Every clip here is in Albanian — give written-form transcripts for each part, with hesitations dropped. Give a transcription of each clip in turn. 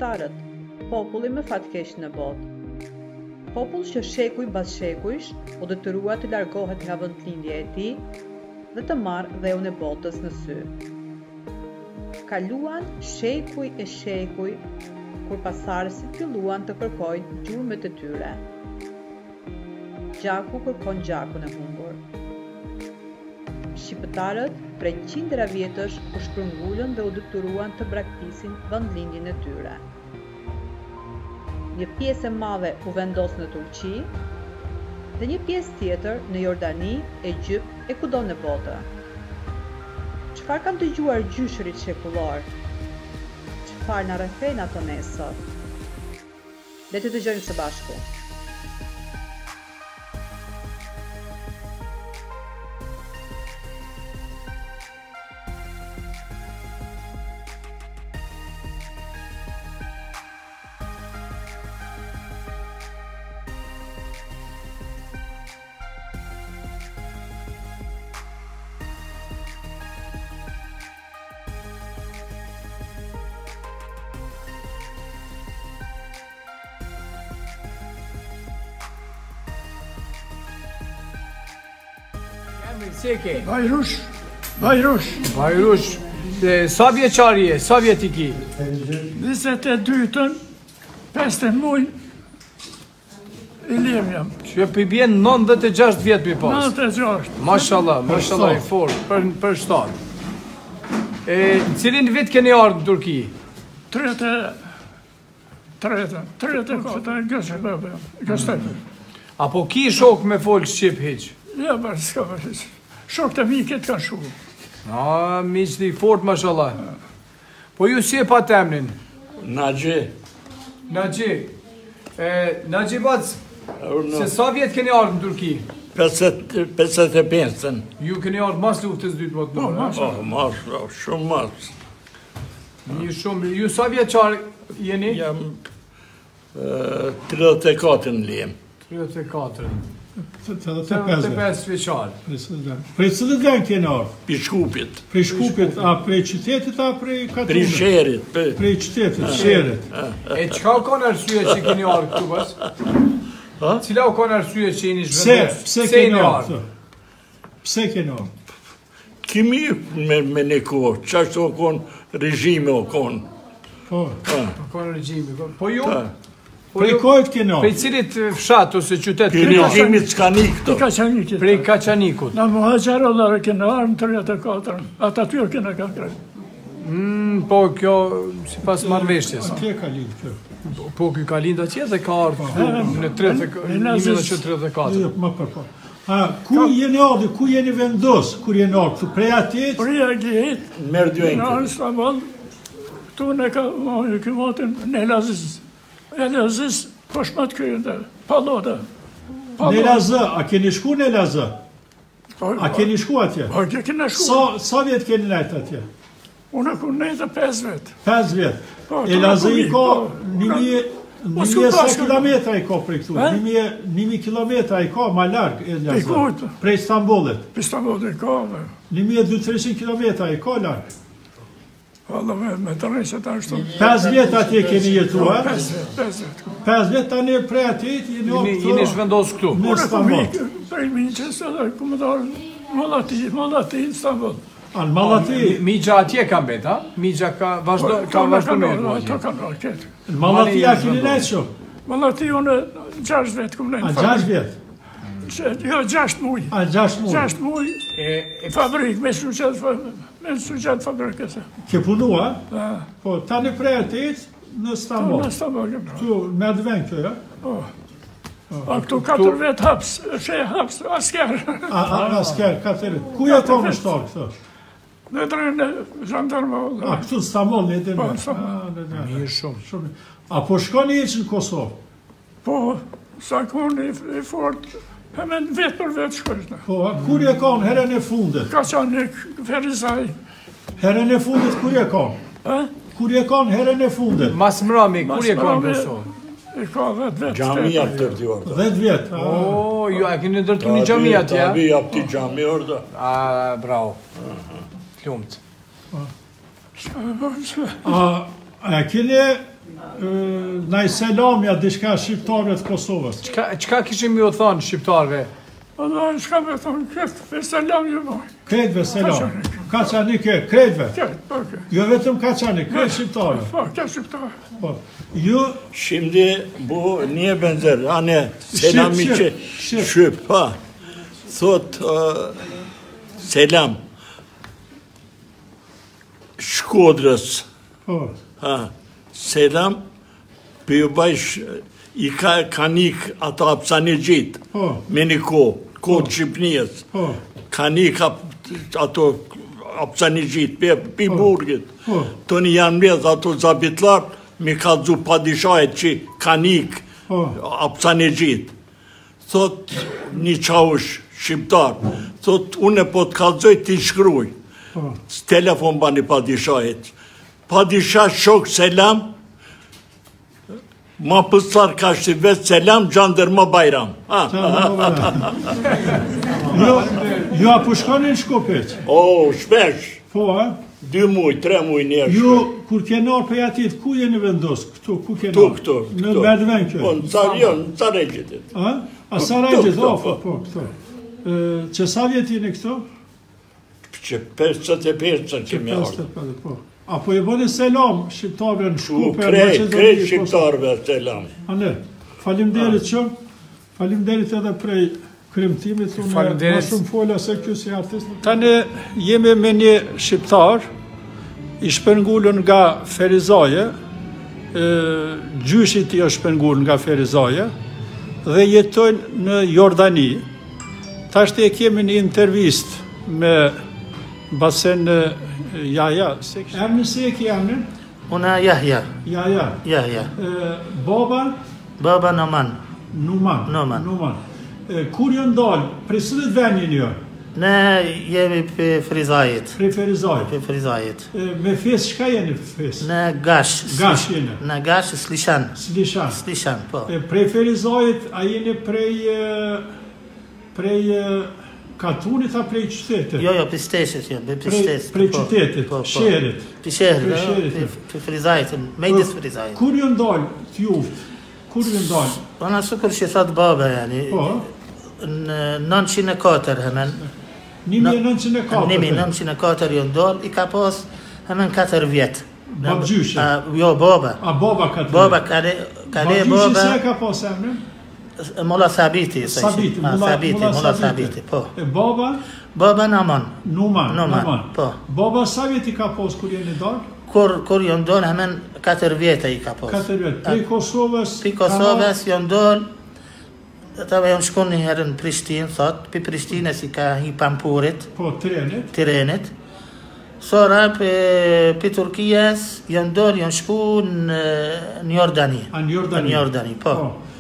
shqiptarët, populli më fatkeq në botë. Popull që shekuj mbas shekujsh u detyrua të largohet nga vendlindja e tij dhe të marrë dheun e botës në sy. Kaluan shekuj e shekuj kur pasardhësit filluan të kërkojnë gjurmët e tyre. Gjaku kërkon gjakun e humbur. Shqiptarët prej qindra vjetësh u shpërngulën dhe u detyruan të braktisin vendlindjen e tyre. Një pjesë e madhe u vendos në Turqi dhe një pjesë tjetër në Jordani, Egjipt e kudo në botë. Çfarë kanë dëgjuar gjyshërit shekullor? Çfarë na rrethejnë ato ne sot? Le të dëgjojmë së bashku. Si e ke? Bajrush. Sa vjeçar je? Sa vjet i ki? 22-ën, 5 muaj, i lirë jam. Që pi bjen 96 vjet mi pas. 96. Mashallah, i fort, për shtat. Në cilin vit keni ardhur në Turki? 34, gëstepër. Apo ki shok me fol shqip hiq? Ja, bërë, s'ka bërë. Shok të miket kanë shuku. Miq t'i fort, mashallah. Po ju si e pa temnin? Naxhi. Naxhi Bac, se sa vjet keni ardhur në Turki? 55-ën. Ju keni ardhur mas luftës dytë botërore? Mas, shumë mas. Një shumë. Ju sa vjeçar jeni? Jam 34 në lijem. 34. 85 vjeçar. Prej cilët vend keni ardhur? Pi Shkupit. Prej Shkupit, a prej qytetit, a prej katrunit? Prej Sherit. Prej qytetit, Sherit. E çka u kanë arsye që keni ardhur këtu bas? Cila u kanë arsye që jeni zhvendos? Pse keni ardhur? Pse keni ardhur? Kimi me një kohë, qashtë o konë regjime o konë. Po. Konë regjime. Po ju? Prej kojt keni ardhur? Prej cilit fshat ose qytet? Prej regjimit Skanik të. Prej Kaçanikut. Në muhaqarollar kena ardhur në 34, ata tyre kena ka krejt. Po kjo si pas marrëveshjes. Atje ka lind kjo. Po kjo ka lind atje dhe ka ardhur në 1934. Më përpo. Ku jeni ardhur, ku jeni vendos, kur jeni ardhur? Prej atje? Prej atje. Merë djojnë. Në Istanbul, këtu në ka këmatin në Elazis. Elazis, po shmat kërën të palota. Në Elazë, a keni shku në Elazë? A keni shku atje? Po, kena shku. Sa vjet keni nejtë atje? Unë ku nejtë 5 vjet. 5 vjet. Elazë i ka 1000 kilometra i ka prej këtu. 1000 kilometra i ka ma largë Elazë. Prej Istanbulit. Prej Istanbulit i ka. 1200-300 kilometra i ka largë. Valla me të rejse të ashtu. 5 vjet atje keni jetuar? 5 vjet. 5 vjet tani prej atje jeni ardhur këtu. Jeni zhvendos këtu. Në Istanbul. Prej Minqes edhe kumëtar Mallati Istanbul. Në Mallati. Migja atje ka mbet, ha? Migja ka vazhdo me Ata ka në këtë. Në Mallati a keni nejtë shumë? Mallati unë 6 vjet kumë nejtë. A 6 vjet? Jo, 6 muj. A 6 muj? 6 muj. Fabrik, me suqet fabrikës. Ke punua? Po, tani prej atjet në Istanbul. Në Istanbul. Këtu, me atë vend kjo, ja? A këtu 4 vjet haps, haps, asker. Asker, 4 vjet. Ku e ka në shtarë këto? Në drejnë zhandarma. A, këtu në Istanbul, në edhe me. Mirë shumë. A po shkoni e që në Kosovë? Po, sa kënë i fort, hemen vetë për vetë shkojshna. Po, kur e kanë herën e fundit? Kaçanik, Ferizaj. Herën e fundit kur e kanë? Kur e kanë herën e fundit? Mas mrami, kur e kanë Kosovë? I ka 10 vjet. Gjamia të tërti orda. 10 vjet. Ju a keni ndërtu një gjami atje? Tabi, apti gjami orda. Bravo. Lumt. A keni naj selamja diçka shqiptarëve të Kosovës. Çka kishim ju thënë shqiptarëve? Allah shka me thonë këtë, me selam ju boj. Kretve selam. Kaçanik kretve. Jo vetëm kaçanik, kret shqiptarë. Po, këtë shqiptarë. Po. Ju Şimdi bu niye benzer? Hani selam için şüp ha. Thot selam Shkodrës. po. Ha. Selam Pybash I kanik ata apsanigjit. Po. Me një kohë Shqipnijës. Po. Kanik ato apsanigjit, pi burgit. Po. Toni janë mbledh ato zabitlar, mi ka dzu padishajet që kanik apsanigjit. Thot një qaush shqiptar, thot une po të kalzoj t'i shkruj. Telefon bani padishajet. Padisha shok selam, ma pëstar ka shqivet selam, jandarma Bayram. Ju a pushkonin Shkupic? O, shpesh. Po, a? 2 muj, 3 muj njerë. Ju, kur kenar për jatit, ku jeni vendos? Këtu, ku kenar? Këtu. Në Merdven kjo? Po, në Sarajgjit. A Sarajgjit, po, këtu. Që sa vjet jeni këtu? Që 55 kemi ardhë. Apo e bëni selam shqiptarëve në Shkupe? Krej shqiptarëve selam. Ane, falimderit shumë, falimderit edhe prej kremtimit, unë ma shumë fola se kjo si artist. Tani jemi me një shqiptar, I shpengullën nga Ferizaje, gjyshit I është shpengullën nga Ferizaje, dhe jetojnë në Jordani. Tashti e kemi një intervist me basen Jaja. Emni se e ki emnin? Una Yahya. Jaja. Baba? Baba Noman. Numan. Kur ju ndalë, prej së dhe venin jo? Ne jemi për Frizajit. Prej Ferizajit? Për Frizajit. Me fes, shka jeni për fes? Ne Gash. Gash jeni? Ne Gash, Slishan. Slishan, po. Prej Ferizajit, a jeni prej Katunit a prej qytetit? Jo, për shtetit, Prej qytetit, Sherit? Për Sherit, për Frizajit, mejdis Frizajit. Kur ju ndalë të juft? Kur ju ndalë? Ona sukur që thot baba, yani. Po? Në 904 hemen. 1904? 1904 ju ndalë, I ka pas hemen 4 vjetë. Babgjyshe? Jo, baba. A baba ka të Baba, kale baba... Babgjyshe se ka pas emrin? Molla Sabiti. Molla Sabiti, po. E baba? Baba Numan, po. Baba sa vjeti ka pas kur jeni dalë? Kur ju ndonë, hemen 4 vjetë I ka pas. 4 vjetë. Prej Kosovës? Prej Kosovës ju ndonë, ta me ju shkun një herë në Prishtinë, thot, për Prishtines I ka hi pampurit. Po, Tirenit. Sora për Turkijas, ju ndonë, ju shku në Jordani. Në Jordani, po.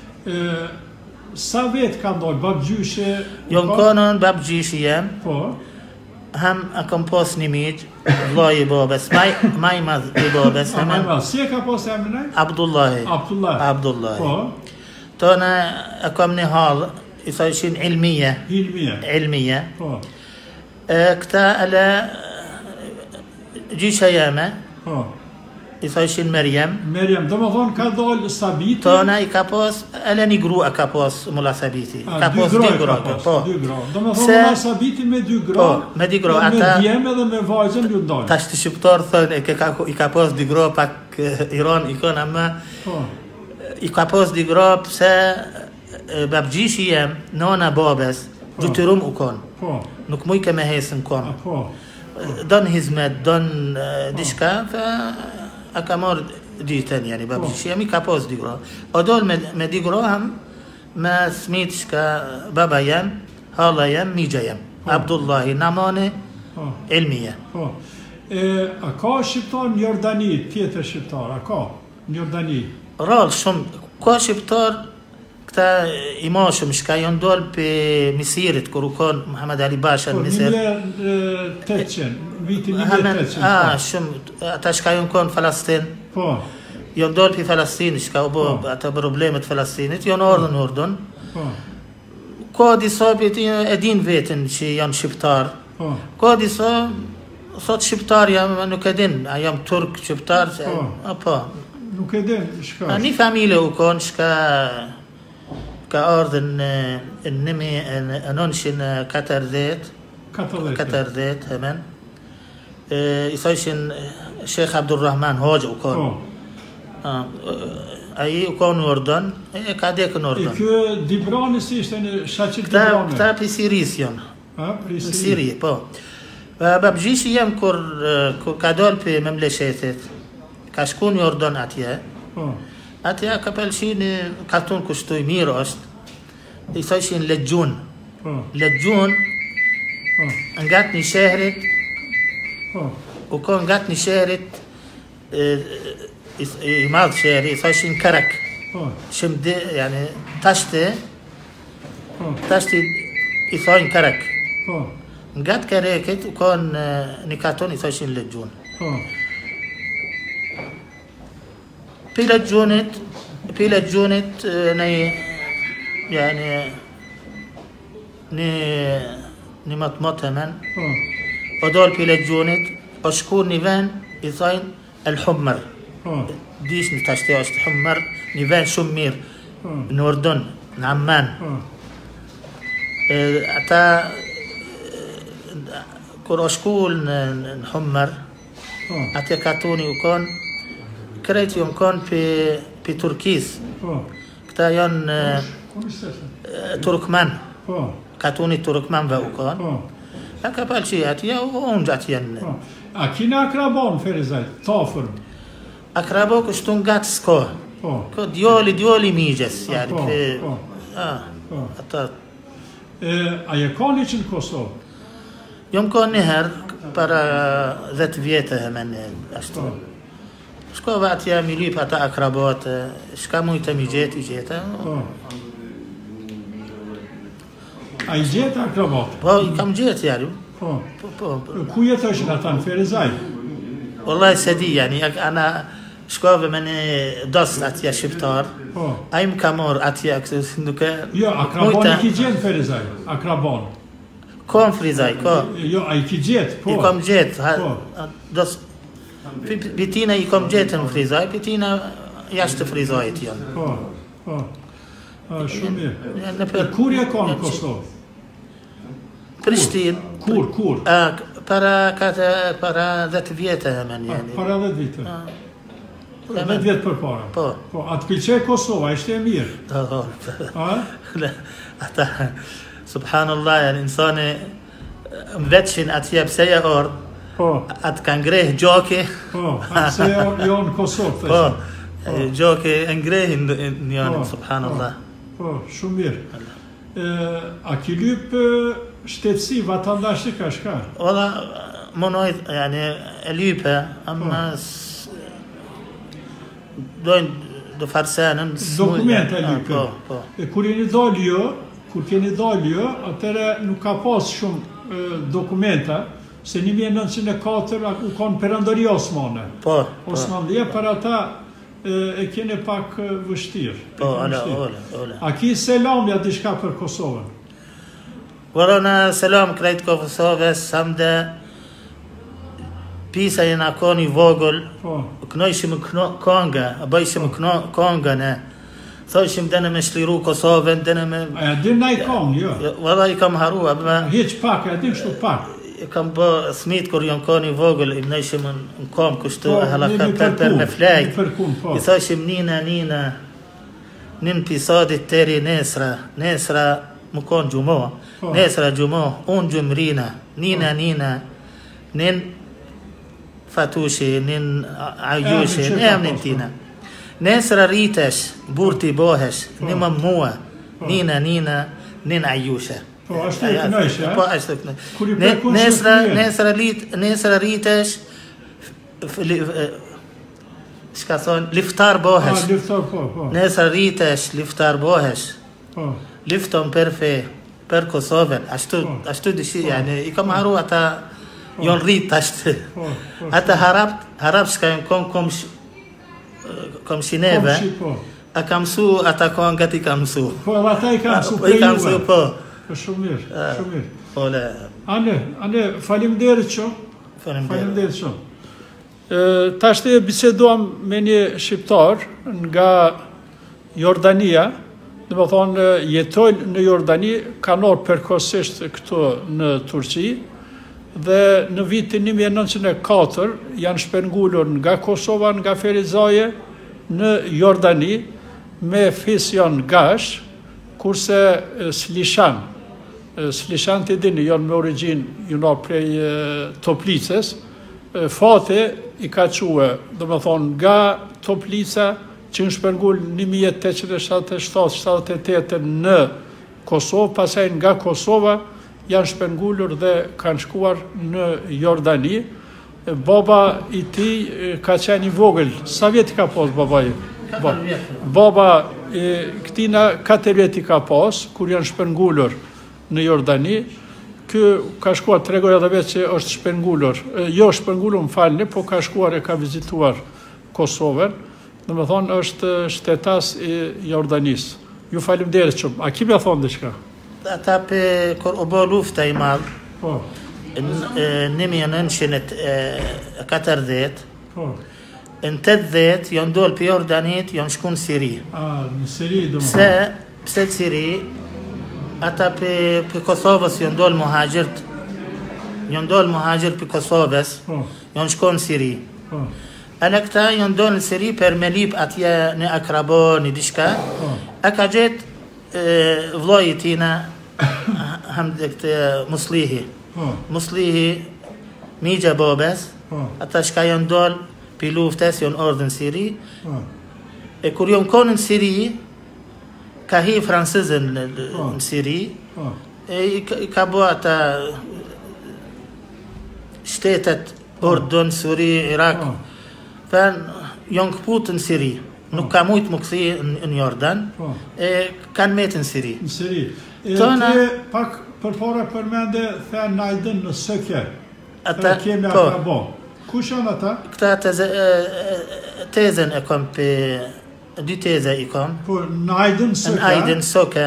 Sa vetë ka ndonë, babgjyshe? Ju në konën babgjyshe jem. Po. Ham a kom pos një miq, vloj I babes, maj madh I babes. Maj madh, si e ka pos e emrinaj? Abdullahi. Po. Tona a kom një halë, I thoshin ilmije. Po. Këta ala gjysha jeme, po. I thoshin Merjem, do më thonë ka dollë Sabiti? Tona I ka pos, ala një grua ka pos Mulla Sabiti. Ka pos 2 gra, Do më thonë Mulla Sabiti me 2 gra, me 2 gra, me djem edhe me vajzën ju ndalë. Ta shtë shqiptar thënë, I ka pos 2 gra, pak Iran I kona më, I ka pos 2 gra, pëse babgjishi jem, nona babes, gjytyrum u konë. Nuk muj ke me hesën konë. Don hizmet, don dishka, a ka marrë ditën, yani, babgjishi jem, I ka pos 2 gra. O dol me 2 gra ham, me smit shka baba jem, hala jem, migja jem. Abdullahi, Namani, Elmije. A ka shqiptar në Jordani, tjetër shqiptar, a ka në Jordani? Rallë shumë, ka shqiptar, këta imashëm shka jo ndollë për Misirit, kur u konë Muhammed Ali Basha në Misir. 1800, viti 1800. Shumë, ata shka jo në konë Falastin. Jo ndollë për Falastin, shka u bo ata problemet Falastinit, jo në Urdhën. Ka disa për e din vetën që janë shqiptar. Ka disa, thot shqiptar jam nuk e din, a jam turk shqiptar. nuk e din shka. Një familje u konë shka ka ardhë në 1940 hemen. I thoshin Sheikh Abdurrahman Hoxha u konë. Aji u konë në Ordon, e ka dekë në Ordon. E kjo Dibrani si ishte në shaqit Dibrani? Këta për Siris jonë. Për Siri, po. Babgjishi jem kur ka dollë për memleshetit, ka shku në Ordon atje, atje ka pëlqi një katun kushtu i mirë është, i thoshin Legjun. Legjun, ngat një shehrit, u konë ngat një shehrit, i madhë shehri, i thoshin Karak. Shimdi, yani, tashti i thoshin Karak. Ngat Karakit u konë një katun i thoshin Legjun. Pi Legjunit, يعني نمط hemen ودول بيلجونت اشكون نيفان يصين الحمر ديش نتاشتي اشت حمر نيفان شمير نوردن نعمان اتا كور اشكول نحمر اتي كاتوني وكون كريت يوم كون في تركيس كتا يون تركمان كاتوني تركمان وكون هكا بالشي اتيا وونجاتيان Kina akrabon Ferizaj, tafër. Akrabo kështu nga të s'ko. Ko djoli migjes, yani. Ata. A je ka një që në Kosovë? Jom ka njëherë, para 10 vjetë hemen ashtu. Shkova atje mi lyp ata akrabot, shka mujtë mi gjeti gjeta. A i gjeta akrabot? Po, i kam gjetë jaru. Ku jetëshin ata në Ferizaj? Wallahi se di, yani, ana shkove me një dost atje shqiptar, a im ka mor atje, nuke... Jo, akrabon i ki gjetë Ferizaj, akrabon. Ko në Frizaj, ko. Jo, a i ki gjetë, po. I kom gjetë, dost... Pitina i kom gjetë në Frizaj, pitina jashtë Frizajit janë. Po. Shumë mirë. Kur je ka në Kosovë? Prishtin. Kur? Para 10 vjetë hemen, yani. Para 10 vjetë? 10 vjetë për para? Po. Atë pëlqej Kosova, ishte e mirë? Ata, subhanallah, yani, insani mveçin atje pseja orë, atë ka ngreh gjoki. Atë pseja jo në Kosovë, po, gjoki ngrehin njënë, subhanallah. Po, shumë mirë. A ki lyp shtetësi, vatandashti ka shka? Ola, monojt, yani, e lype, amma dojnë do farsenën... Dokumente e lype. Kur keni dalë jo, atëre nuk ka pas shumë dokumenta, se 1904 u konë perandori Osmane. Osmanlia për ata e kene pak vështirë. A ki selamja dishka për Kosovën? Varona selam krejt Kosovës, samde pisa jena koni vogël, kënojshim konga, bëjshim konga ne. Thoshim dene me shliru Kosovën, dene me... A din na i kong, jo? Valla i kam haru, abma... Hiq pak, a din shtu pak? I kam bë smit kur jon koni vogël, i mnejshim në kom kështu, halaka per me flajt. I thoshim nina, nin pisadit teri nesra më konë gjumo, nesra gjumo, unë gjumrina, nina, nin fatushi, nin ajushi, ne amnin tina. Nesra rritesh, burti bohesh, një mua, nina, nin ajushe. Po, ashtu e kënojsh, Po, ashtu e kënojsh. Nesra rritesh, shka thonë, liftar bohesh. Nesra rritesh, liftar bohesh. Lifton per Kosovën, ashtu dishi, yani, i kam haru ata jon rrit ashtu. Ata harap shka jon kom shineve, a kam su, ata kon gati kam su. Po, ata i kam su për juve. Po, shumë mirë. Ane, falimderit shumë. Falimderit shumë. Tashti biseduam me një shqiptar nga Jordania, dhe më thonë jetojnë në Jordani, kanë orë përkohësisht këtu në Turqi, dhe në vitin 1904 janë shpengullur nga Kosova, nga Ferizaje, në Jordani, me fision gash, kurse Slishan të dini, janë me origjinë junar prej Toplicës, fate i ka quë, dhe më thonë, nga Toplica, që në shpengull 1877-78 në Kosovë, pasaj nga Kosova janë shpengullur dhe kanë shkuar në Jordani. Baba i ti ka qenë i vogël. Sa vjet i ka pas baba i? Baba këtina 4 vjet i ka pas, kur janë shpengullur në Jordani. Kë ka shkuar, tregoj edhe vetë që është shpengullur, jo shpengullur më falni, po ka shkuar e ka vizituar Kosovën, dhe me thonë është shtetas i Jordanisë. Ju faleminderit shumë. A kimi a thonë diçka? Ata kur u bë lufta i madh, në 1940, në 80 janë dol për Jordanit, janë shku në Siri. Në Siri, do më Pse Siri? Ata për Kosovës janë dol muhajgjert, për Kosovës, janë shku në Siri. Ala këta janë dol në Siri për me lip atje në akrabo, në dishka, a ka gjetë vloj i tina, Muslihi. Muslihi, migja bobes, ata shka janë dol për luftes, janë ordë në Siri. E kur janë konë në Siri, ka hi fransizën në Siri, i ka bo ata shtetet Ordon, Suri, Irak, janë këput në Siri. Nuk ka mujtë më këthi në Jordan, kanë metë në Siri. Në Siri. Ti pak përpora përmende the najdën në Sëke. Ata kemi akrabo. Kush janë ata? Këta tezën e kom për 2 teze i kom. Po najdën Sëke. Najdën Sëke.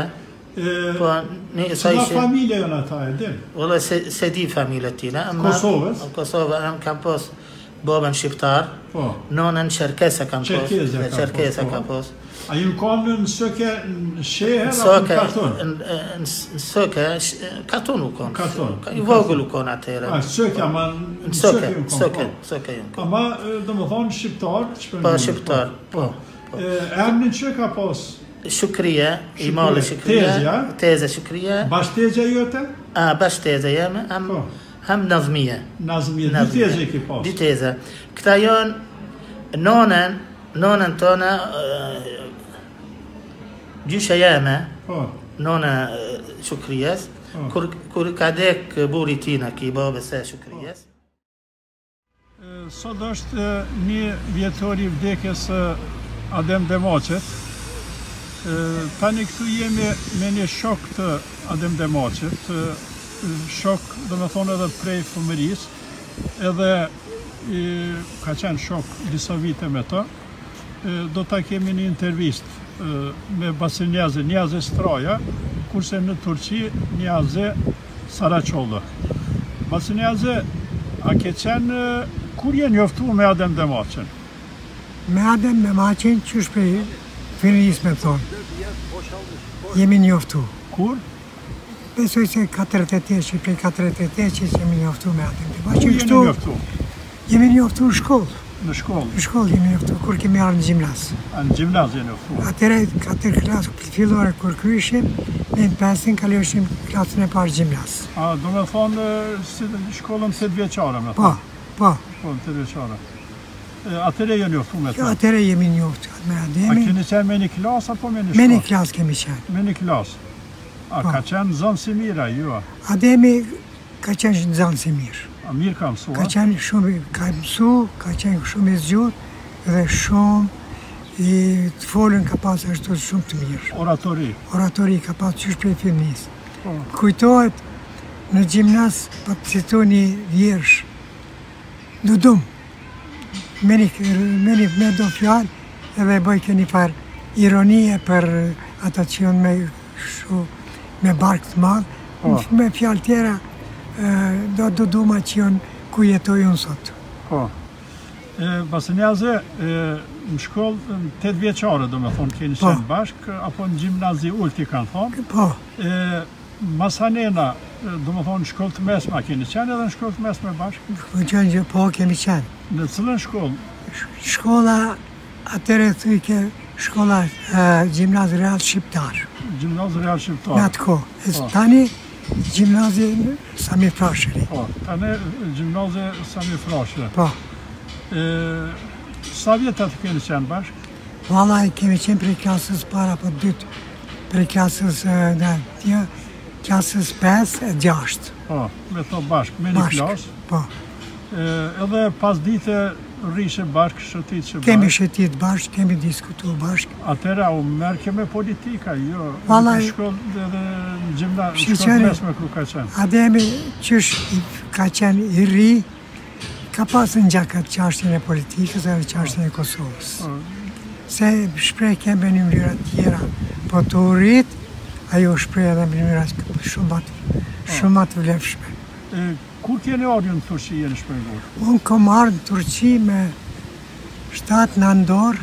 Cila familje janë ata e din? Vëllë se di familje tina. Kosovës? Kosovë kam pos babën shqiptar, nonën Çerkesa kam pos. Çerkesa kam pos. A ju konë në Sëke në shehe apo në Katon? Në Sëke, Katon u konë. Katon. I vogël u konë atëre. Sëke, ama në Sëke ju konë. Ama, do më thonë, shqiptar? Po, shqiptar, po. Emnin që ka pos? Shukria, i malë Shukria. Teze Shukria. Bashtegja jote? Bashtegja jeme, ham Nazmije. Nazmije, 2 teze ki pos? 2 teze. Këta jonë, nonën tonë, gjysha jeme, nona Shukrijes, kur ka dek buri tina ki babës e Shukrijes. Sot është një vjetori vdekjes Adem Demoqet. Tani këtu jemi me një shok të Adem Demoqet, shok dhe me thonë edhe prej fëmëris, edhe ka qenë shok disa vite me të. Do ta kemi një intervist me Basin Niaze Straja, kurse në Turqi Niaze Saraçoğlu. Basin Niaze, a ke qenë, kur je njoftu me Adem Demoqen? Me Adem Demoqen që shpej fëmëris me thonë. Jemi njoftu. Kur? Besoj se 48 që prej 48 që jemi njoftu me Adem Demoqen. Kur jeni njoftu? Jemi njoftu në shkollë. Në shkollë? Në shkollë jemi njoftu, kur kemi arë në gjimnas. Në gjimnas jeni njoftu? Atëre, 4 klasë fillore kur kryshim, me në 5 kalioshim klasën e parë gjimnas. Do me thonë shkollën 7 vjeqare me thonë? Po. Shkollën 7 vjeqare. Atëre jeni njoftu me thonë? Atëre jemi njoftu me Ademi. A keni qenë me një klasë apo me një shkollë? Me një klasë kemi qenë. Me një klasë? Ka qenë zonë si mira, ju? Ademi ka qenë zonë si mirë. Mirë ka mësu, ka qenë shumë, ka mësu, ka qenë shumë i zgjut dhe shumë i të folën ka pasë ashtu shumë të mirë. Oratori? Oratori ka pasë qysh prej filmis. Kujtohet në gjimnas pa të citu një vjersh Dudum. Me do fjallë edhe bëjke një farë ironie për ata që jonë me barkë të madhë. Me fjallë tjera do duma që jonë ku jetoj unë sot. Basnjazi, në shkollë 8 vjeçare, do me thonë, keni qenë bashkë, apo në gjimnazi ulti kanë thonë? Po. Masanena, do me thonë, shkollë të mesme, a keni qenë edhe në shkollë të mesme bashkë? Po, kemi qenë. Në cilën shkollë? Shkolla, atëre thujke, shkolla gjimnazi real shqiptar. Gjimnazi real shqiptar. Në atë ko. Tani, gjimnazi Sami Frashëri. Po, tani gjimnazi Sami Frashëri. Po. Sa vjetat keni qenë bashkë? Valla, kemi qenë prej klasës para, po dytë. Prej klasës, klasës 5 e 6. Po, me to bashkë, me një klasë. Po. Edhe pas dite rrishe bashkë, shëtit që bashkë? Kemi shëtit bashkë, kemi diskutu bashkë. Atëra, u merke me politika, jo? Valla, në shkollë edhe në gjimnazi, shkollë mesme ku ka qenë? Ademi qësh ka qenë i ri, ka pasë në gjakat qashtjën e politikës dhe qashtjën e Kosovës. Se shprej keme një mënyrat tjera, po të urit, ajo shprej edhe mënyrat shumë të vlefshme. Kur keni ardhur në Turqi jeni shpenguar? Unë kom ardhur në Turqi me 7 nëndor,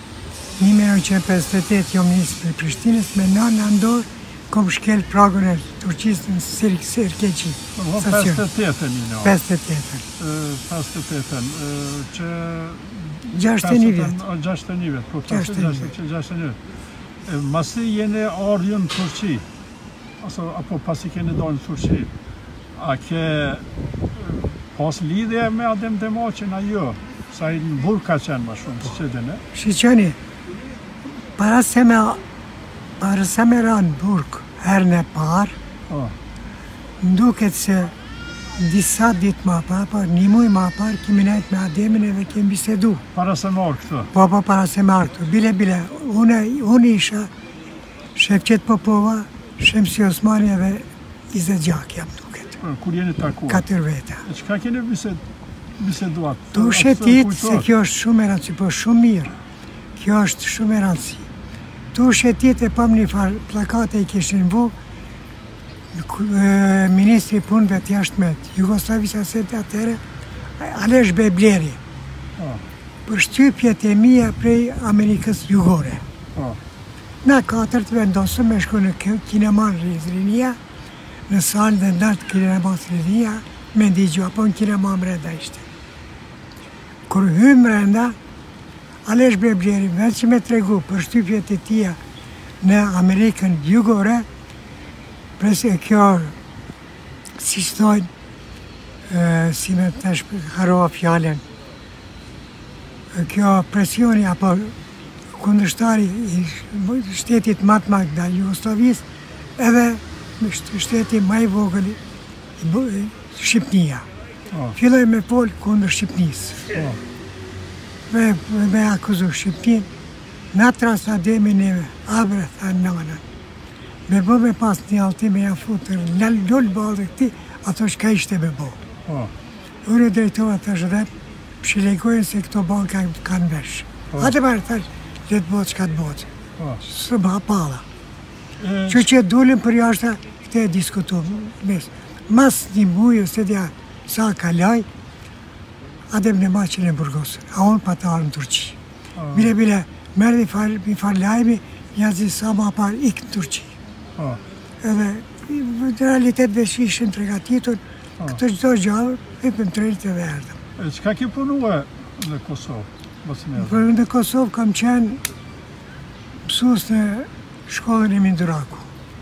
1958 jom nisë për Prishtinës, me 9 nëndor, kom shkel pragun e Turqisë në Sirkeqi. 58-ën një në. 58-ën. 58-ën, që... 61 vjetë. 61 vjetë, po 61 vjetë. Masi jeni ardhur në Turqi, apo pasi keni dalë në Turqi, a ke pas lidhje me Adem Demaqin a jo? Sa i në burg ka qenë ma shumë, së që dine? Shqyqeni, para se me ranë burg herën e parë, nduket se disa ditë ma parë, një muj ma parë, kemi nejtë me Ademin edhe kemi bisedu. Para se marrë këtë? Po, para se marrë këtë. Bile, unë isha Shefqet Popova, Shemsi Osmani edhe Izet Gjaki, jam duket. Kur jeni takuar? 4 veta. E qëka keni biseduat? Tu shetit se kjo është shumë e rëndësi, po shumë mirë. Kjo është shumë e rëndësi. Tu shetit e pëm një farë plakate i kishin vu, Ministri punëve të jashtmet, Jugoslavisë asete atëre, Alesh Bebleri. Për shtypjet e mija prej Amerikës Jugore. Na 4 vendosëm me shku në kineman Rizrinia, në salë dhe ndartë kineman Rizrinia, me ndigju, apo në kineman mrenda ishte. Kur hymë mrenda, Alesh Bebleri, veç që me tregu për shtypjet e tia në Amerikën Jugore, presë e kjo, si shtojnë, si me të harova fjallën, kjo presjoni apo kundështari i shtetit matë nga Jugoslavisë, edhe shteti ma i vogël Shqipnia. Filloj me folë kundër Shqipnisë. Me akuzu Shqipnin, në atras Ademin e Abre, tha nënën. Me bo me pas një alti me ja futër, në lullë balë dhe këti, ato shka ishte me bo. Unë drejtova të shëdhet, shilegojnë se këto balë kanë vesh. Ate marë thash, le të botë shka të botë. Së ba pala. Që dullim për jashta, këte e diskutu. Mas një mujë, se dja sa kalaj, Adem Demaqin e burgosën, a unë pa të arë në Turqi. Bile, merë mi farë lajmi, jazi sa ma parë ikë në Turqi. Edhe, në realitet vesh ishën të regatitur, këtë gjdo gjallë, e për në trejtë edhe erdëm. Qëka ki punua në Kosovë? Në Kosovë kam qenë mësus në shkollën e Minduraku.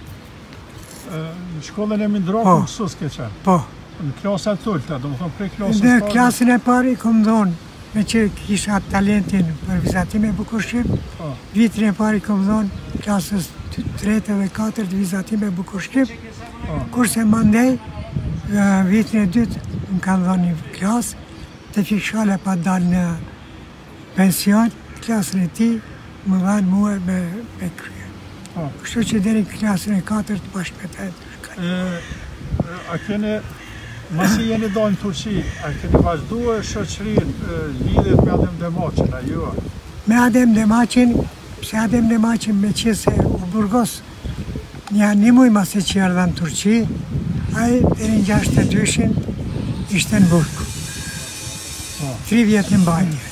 Në shkollën e Minduraku mësus ke qenë? Po. Në klasat tullta, do më thonë prej klasës parë? Në klasën e pari kom dhonë, me që kisha talentin për vizatim e Bukurshqip, vitin e pari kom dhonë klasës 3 dhe 4 vizatim e Bukurshqip, kurse mandej, vitin e 2 më kanë dhonë një klasë, të fikshale pa dalë në pension, klasën e ti, më dhanë muë me krye. Kështu që deri klasën e 4 të bashkëpetet. A kene, masi jeni do në Turqi, a keni vazhduar shoqërinë lidhet me Adem Demaqin, a jo? Me Adem Demaqin, pse Adem Demaqin me qese u burgos, një muj masi që erdha në Turqi, a i deri në 62-shin ishte në burg. 3 vjetë në mbajtje.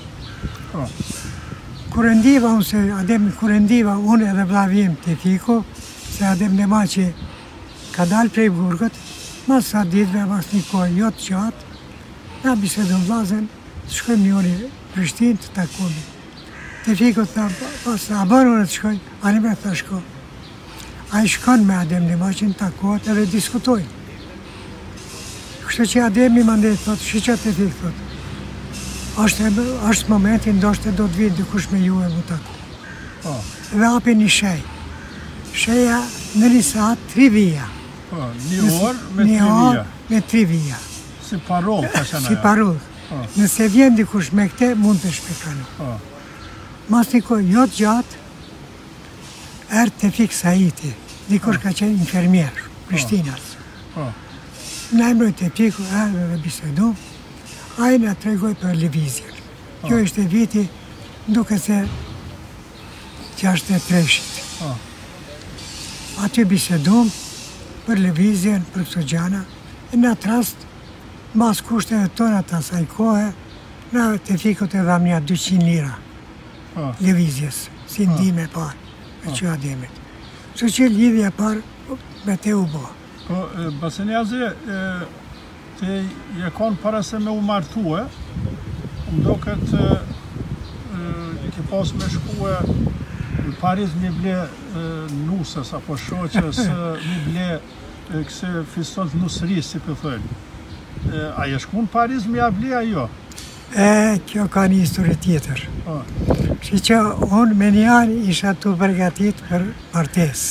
Kur e ndiva unë edhe vllavim të Fiko, se Adem Nemaçi ka dalë prej burgut, mas sa ditëve, mas një kohë jo të qatë, na bisedon vllazën, të shkojmë një orë në Prishtinë të takomi. Te Fiko tha, pas a bërë unë të shkoj, ani me tha shko. A i shkon me Adem Nemaçin, takohet edhe diskutojnë. Kështu që Ademi më ndej, thotë, shiqa te Fik, thotë, është momenti, ndoshte do të vinë dikush me ju e mu taku. Dhe api një shej. Sheja në një saat 3 vija. Një orë me 3 vija. Si paroll, pasana. Si paroll. Nëse vjen dikush me këte, mund të shpekanu. Mas një kohë, jo të gjatë, erë të Fik Saiti, dikush ka qenë infermier, Prishtinës. Në emroj të Fiku, erë dhe bisedu, a i nga tregoj për lëvizjen. Kjo ishte viti duke se 63-shit. Aty bisedum për lëvizjen, për këto gjana, e në atë rast, mas kushteve tona të asaj kohë, na të Fikut e dham një 200 lira lëvizjes, si ndime parë, me që Ademit. Që që lidhja parë, me te u bo. Basenjazi, të je konë para se me u martue, më do këtë ke pas me shkue në Paris mi ble nusës, apo shoqës, mi ble këse fiston të nusëris, si për thëllë. A je shku në Paris mi a ble a jo? Kjo ka një histori tjetër. Që që unë me një anë isha të përgatit për martes.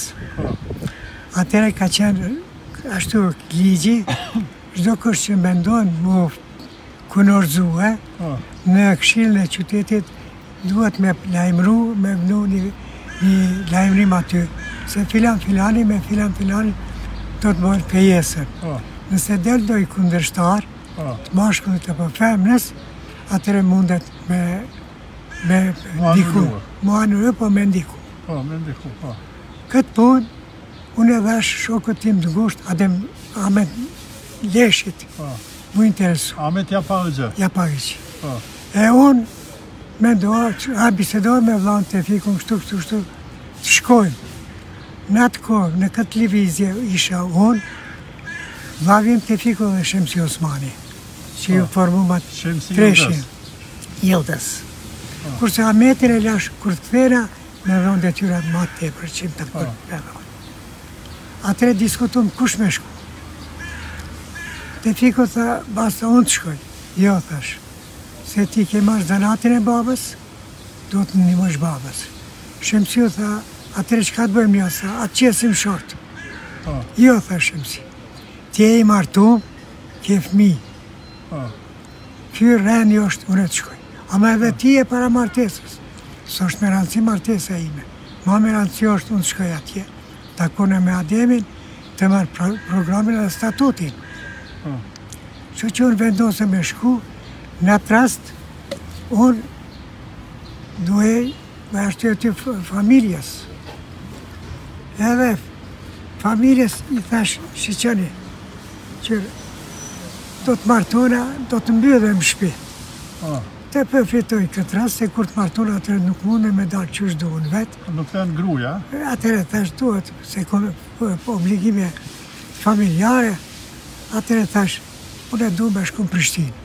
Atere ka qenë ashtu ligji, çdo kush që mendon mu kunorzue, në këshillën e qytetit duhet me lajmëru, me vënu një lajmërim aty, se filani me filani do të bëjnë fejesën. Nëse del do i kundërshtar, të mashkullit apo femnës, atëre mundet me ndiku. Mu anërë, po me ndiku. Këtë punë, unë e dhash shokët tim të gusht, Ahmet Leshit, mu interesu. Ahmet Japagëgjë. Japagëgjë. E unë me bisedoj me vlanë të Fikun, kështu, të shkojmë. Në atë kohë, në këtë lëvizje isha unë, vlavim të Fiku dhe Shemsi Osmani, që ju formumat treshin, Yıldız. Kurse Ahmetin e lash, kur të thera, me dhonë detyrat ma të tepër, që më të përë. Atëre diskutum kush me shku. Te Fiku tha, basta unë të shkoj. Jo, thash, se ti ke marrë zanatin e babës, do të ndihmosh babës. Shemsiu tha, atëre çka të bëjmë jasa, atë qesim short. Jo, tha Shemsi, ti e i martu, ke fëmijë. Ky reni është unë të shkoj. Ama edhe ti e para martesës. Së është me rëndësi martesa ime. Ma me rëndësi është unë të shkoj atje. Takone me Ademin, të marrë programin dhe statutin. Që unë vendose me shku, në atë rast, unë duhej me ashtu e ty familjes. Edhe familjes i thash shiqeni, që do të martona, do të mbydhe më shpi. Te përfitoj këtë rast, se kur të martona atërë nuk munde me dalë qysh duhen vetë. Nuk të janë gruja? Atërë thash duhet, se obligime familjare, atërë thash, unë e du me shku në Prishtinë.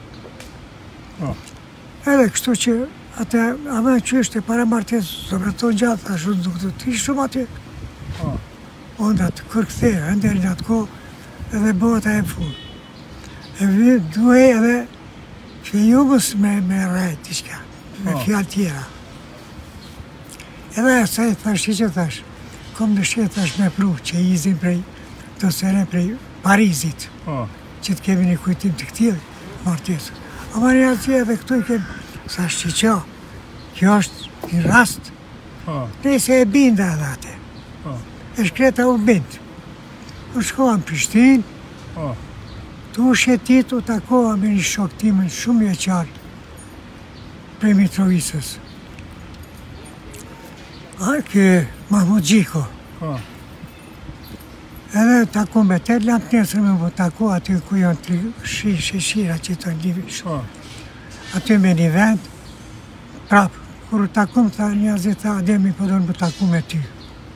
Edhe kështu që atë ama që është e para martes, sobre to gjatë, thash unë duke të tishë shumë aty. Unë atë kërkëthejë, ndër në atë ko, edhe bëhet e full. E duhe edhe fejumës me rejtë tishka, me fjallë tjera. Edhe asaj thash që thash, kom dëshirë thash me pru që izin prej të sere prej Parizit, që të kemi një kujtim të këtjë martesë. Ama një atje edhe këtu i kemë, thash që kjo është një rast, nëse e binda edhe ate. E shkreta u bindë. U shkoha në Prishtinë, tu u shetit u takoha me një shok timin shumë vjeqar prej Mitrovisës. Kë Mahmud Gjiko. Edhe taku me te, lam të nesër me më taku aty ku janë shishira që të livi shumë. aty me një vend, prapë, kur takum, tha njerëzit, tha, Ademi, po do në taku me ty.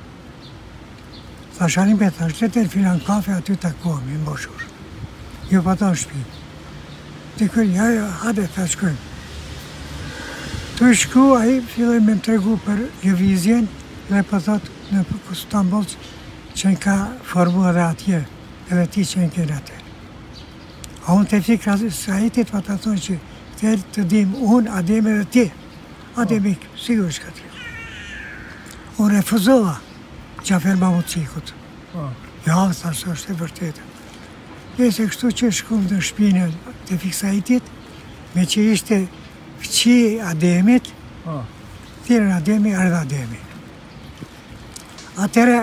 Tha shalim e tha, shteter filan kafe, aty takuam, i mboshur. Jo pa ta në shpi. Dikër, ja, hade, tha, shkojmë. Tu shku, a i filloj me më tregu për lëvizjen, dhe po thot, në Istanbul, që në ka formu edhe atje, edhe ti që në kene atër. A unë të fikra, sa i ti të pa të thonë që të dim unë, Ademi dhe ti. Ademi, sigur shka të. Unë refuzova Gjafer Mahmudçikut. Ja, thash, është e vërtetë. Nëse kështu që shkum në shpinën të Fiksaitit, me që ishte fëqi Ademit, thirën Ademi, ardha Ademi. Atëre,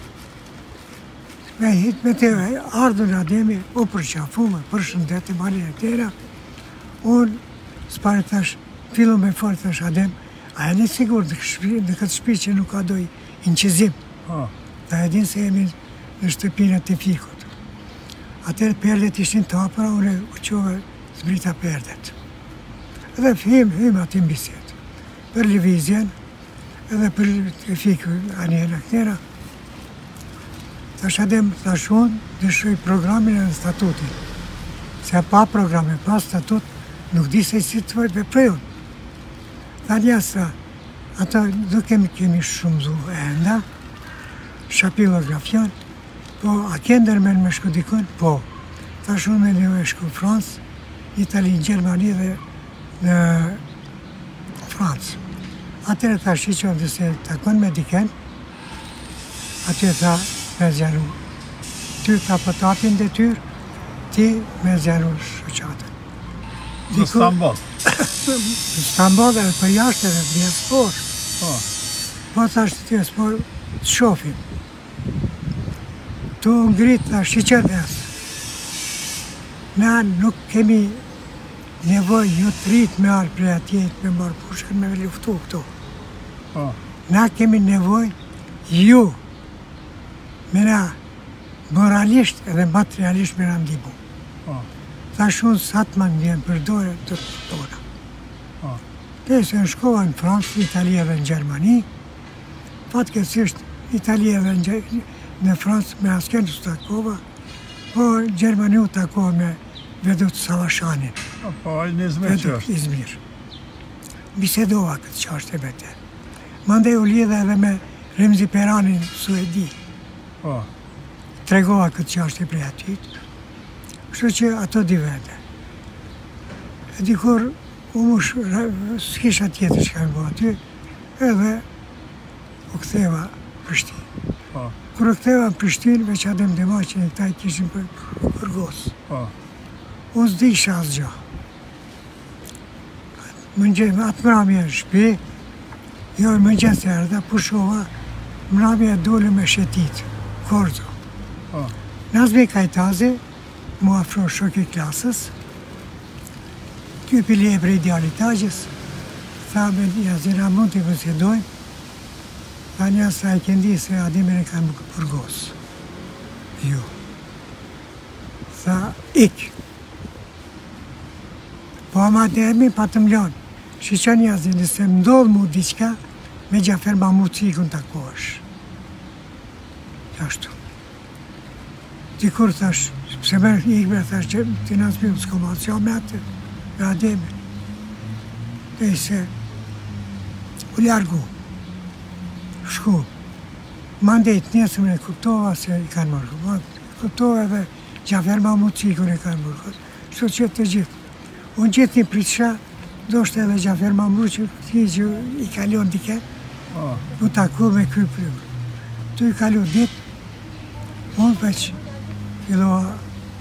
me të ardhën Ademi, u përqafume, përshëndeti malin e tëra, unë s'pare thash, fillu me forë thash Adem, a e një sigur në këtë shpi që nuk ka doj inqizim. Ta e din se jemi në shtëpinë të Fikut. Atër perdet ishin të apëra, unë u qove zbrita perdet. Edhe hym ati në biset. Për lëvizjen, edhe për të Fikë anjela këtera. Thash Adem, thash unë, dëshoj programin e në statutin. Se pa programin, pa statut, nuk di se si të vërë veprejon. Tha njësa, ata do kemi shumëzu e enda, shapilografion, po, a ke ndërmen me shku dikun? Po. Ta shumë me me shku Francë, Itali, Gjermani dhe në Francë. Atëre ta shqiqon dhe se takon me diken, atëre ta me zjanu. Ty ta pëtapin dhe tyr, ti me zjanu shëqatën. Në Istanbul? Në Istanbul dhe për jashtë edhe diaspor. Po ta shtë diaspor, të shofim. Tu ngrit të shqiqer dhe asë. Na nuk kemi nevoj ju të rritë me arë prej atjet, me marë pushën, me luftu këto. Na kemi nevoj ju me na moralisht edhe materialisht me na ndimu. Tha shumë sa të më ndjen për dore të tona. Te se në shkova në Fransë, Italia dhe në Gjermani, fatkesisht Italia dhe në Fransë me asken të takova, po Gjermani u takova me Vedut Savashanin. Po, Izmir që? Vedut Izmir. Bisedova këtë qashtë e bete. Mandej u lidhe edhe me Remzi Peranin Suedi. Tregova këtë qashtë e prej atit. Kështu që ato di vete. E dikur u mush, s'kisha tjetër që kanë bo aty, edhe u ktheva Prishtinë. Kur u ktheva në Prishtinë, veç Adem Demaçi e këta i kishin për gosë. Unë s'disha asgjë. Atë mramje në shpi, jo në mëngjes e erdha, pushova, mramje e dole me shetit, Korzo. Nazmi Kajtazi, mu afro shoki klasës, kjo pili e prej djali Tagjës, tha me jazina mund të pësedojnë, tha njësa e kendi se Ademin e kanë për gosë. Jo. Tha, ik. Po ama Ademi pa të mlonë. Shqyqa njëzini se mdodhë mu diqka me Gjafer Mahmudçikun të takosh. Jashtu. Dikur thash, pse me ikme thash që ti nësmi më s'ko ma të me atë, me Ademi. E se u largu. Shku. Mandejt njësëm e kuptova se i kanë mërë. Kuptova edhe Gjafer Mahmudçikun e kanë mërë. Shtu që të gjithë. Unë gjithë një pritësha, do shte edhe Gjafer Mahmudçik që i kalon dike, u taku me kry prymë. Tu i kalon ditë, unë veç filloha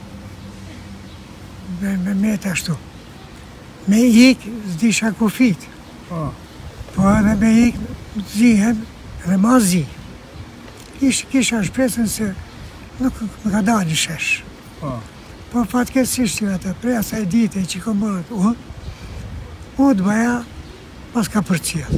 me të ashtu. Me ikë s'disha kufit, po edhe me ikë zihen edhe ma zi. Kisha shpresën se nuk më ka dalë shesh. Po fatkesisht që ata prej asaj dite që kom bërët unë të bëja pas ka për cilë.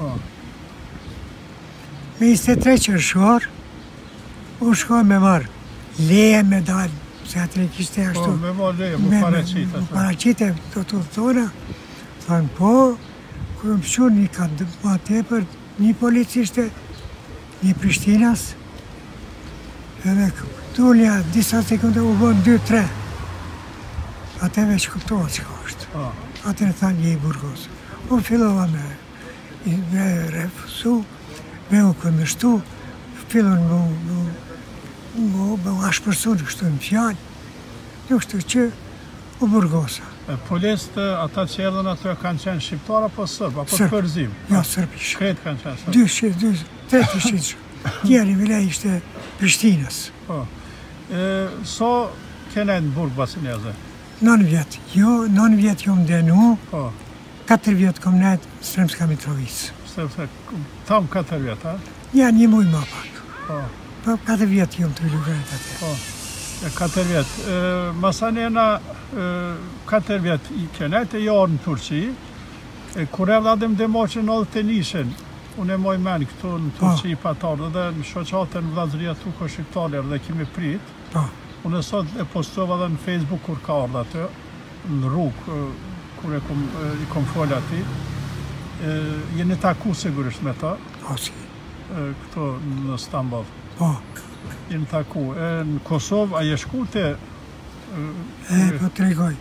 Me 23 qërshor, unë shkoj me marë leje me dalë, se atëre kishte ashtu. Me marë leje, më paraqite. Më paraqite të tona, thanë po, kërë më shurë një ka ma tepër, një policiste, një Prishtinas, edhe këtullja disa sekunde u bënë 2-3. Ateve që kuptohet që është. Atëre thanë një i Burgos. Unë fillova me refusu, me u këndështu, fillon me ashpërsu në kështu në fjallë, në kështu që u Burgosa. Policët, ata që erdhën ato kanë qenë shqiptar apo sërb, apo të përzim? Ja, sërbish. Kretë kanë qenë sërb? 300. Tjeri vile ishte Prishtinës. So kene në Burg Basinjeze? 9 vjetë. 9 vjetë jo më denu, 4 vjetë kom nejtë Sremska Mitrovicë. Tam 4 vjetë, a? Ja, një muj ma pak. Po 4 vjetë jo më të lugajt atë. 4 vjetë. Masanena 4 vjetë i kenet e jarë në Turqi, kur e vladëm dhe moqën në dhe tenishen, unë e moj menë këtu në Turqi patarë, dhe në shoqatën vllazëria Turko Shqiptarë dhe kemi prit, unë e sot e postova dhe në Facebook kur ka ardhë atë, në rrugë, kur i kom folë ati, jeni taku sigurisht me ta, këtu në Stamboll. Jeni taku. Në Kosovë, a je shku te? Po të regoj.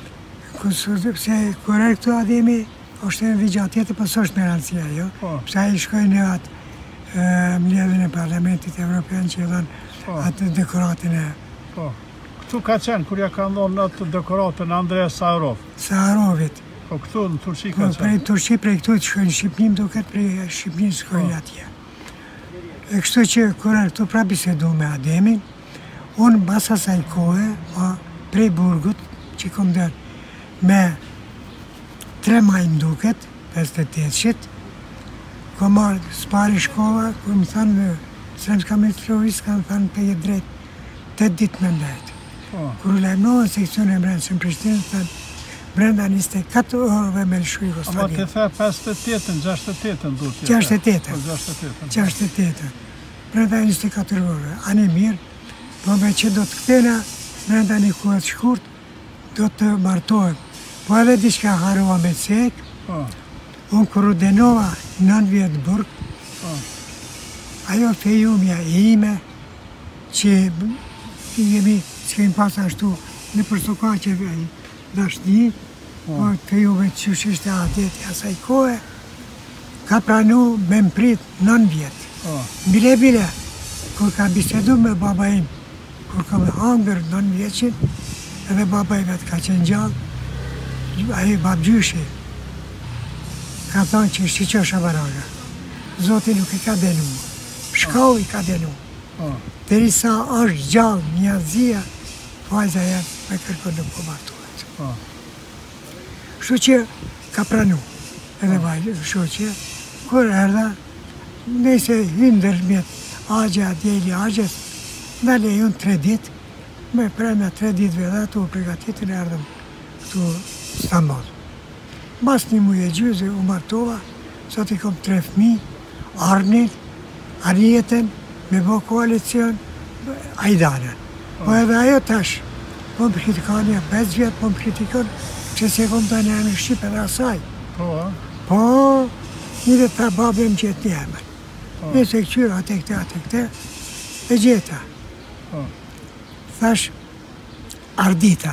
Se kërër këtu ademi, është në vigja tjetë, pas është në rëndësia, jo? Pse i shkoj në atë mledhën e Parlamentit Evropian që edhën atë dekoratin e... Këtu ka qenë, kur ja ka ndonë atë dekoratën Andrea Saharov? Saharovit. Po këtu në Turqi ka qenë? Prej Turqi, prej këtu të shkojnë Shqipnim, duket prej Shqipnim shkojnë atje. E kështu që kërër këtu pra bisedu me Ademin, unë basa saj kohë, prej Burgut, që kom dërë me 3 majnë duket, 58-shit, kom marrë spari shkova, kur më thanë në Sremska Mitrovica, kanë thanë të jetë drejtë, 8 ditë me ndajtë. Kur u lajmënohën seksion e mbrendës në Prishtinë, thanë, brenda 24 orëve me lëshu Jugoslavia. Ama të the 58-ën, 68-ën du t'jetë? 68-ën. 68-ën. Brenda 24 orëve. Ani mirë, po me që do të këtena, brenda një kohët shkurt, do të martohem. Po edhe diçka harova me cek, unë kër u denova 9 vjetë Burg, ajo fejumja ime, që jemi, që kemi pasë ashtu, në përsoka që dashni, po fejume që ishte adeti asaj kohë, ka pranu me mprit 9 vjetë. Bile, kur ka bisedu me baba im, kur ka me hangër 9 vjeqin, edhe baba i vetë ka qenë gjallë, aji babgjyshi, ka thonë që shqiqo Shabaraga. Zoti nuk i ka denu, shkau i ka denu. Derisa është gjallë Njazia, vajza jenë me kërko nuk po martohet. Kështu që ka pranu, edhe vajzë, kështu që, kur erda, nëse hyndër mjetë agja, djeli agjes, në lejun 3 dit, me premja 3 ditve dhe të u pregatitin e erdhëm këtu Stamboll. Mas një muje gjyze u martova, sot i kom 3 fëmi, Arnit, Arjeten, me bo koalicion, Ajdanën. Po edhe ajo tash, po më kritikania 5 vjetë, po më kritikon që se kom të në emër Shqip edhe asaj. Po, një dhe ta babë më gjithë një emër. Nëse këqyra ate këte, e gjeta. Thash, Ardita.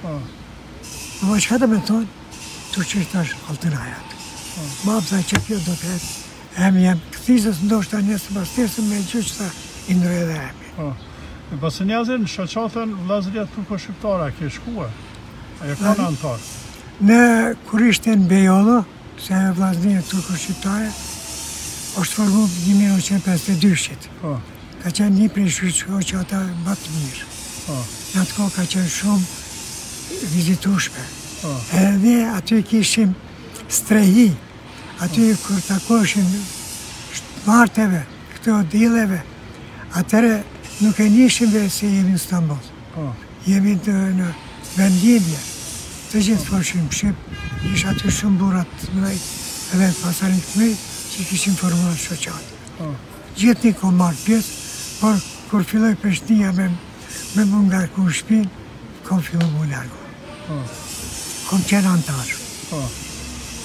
Po që ka të me thonë, tu që është tash Altınhayat. Babë tha që kjo do të jetë, jem këthizës ndoshta njësë bastirësën me gjë që ta indre edhe emi. Basinjazin, në shoqatën vllazëria Turko Shqiptare, ke shkua? Aja ka në antarë? Në kur ishte në Bejollo, se vllazëria Turko Shqiptare, është formu 1952-shit. Ka qenë një prej shoqata më të mirë. Në atë kohë ka qenë shumë vizitushme. Edhe aty kishim strehi, aty kur takoshim marteve, këto dileve, atëre nuk e njishim dhe se jemi në Stamboll. Jemi në vendimje, të gjithë foshim Shqip, ish aty shumë burat të mëdhej, edhe pasarin të mëdhej, që kishim formuar shoqatë. Gjithë një kom marrë pjesë, por kur filloj Prishtina me më ngarku në shpinë, kom fillu më largu. Kom qenë antarë.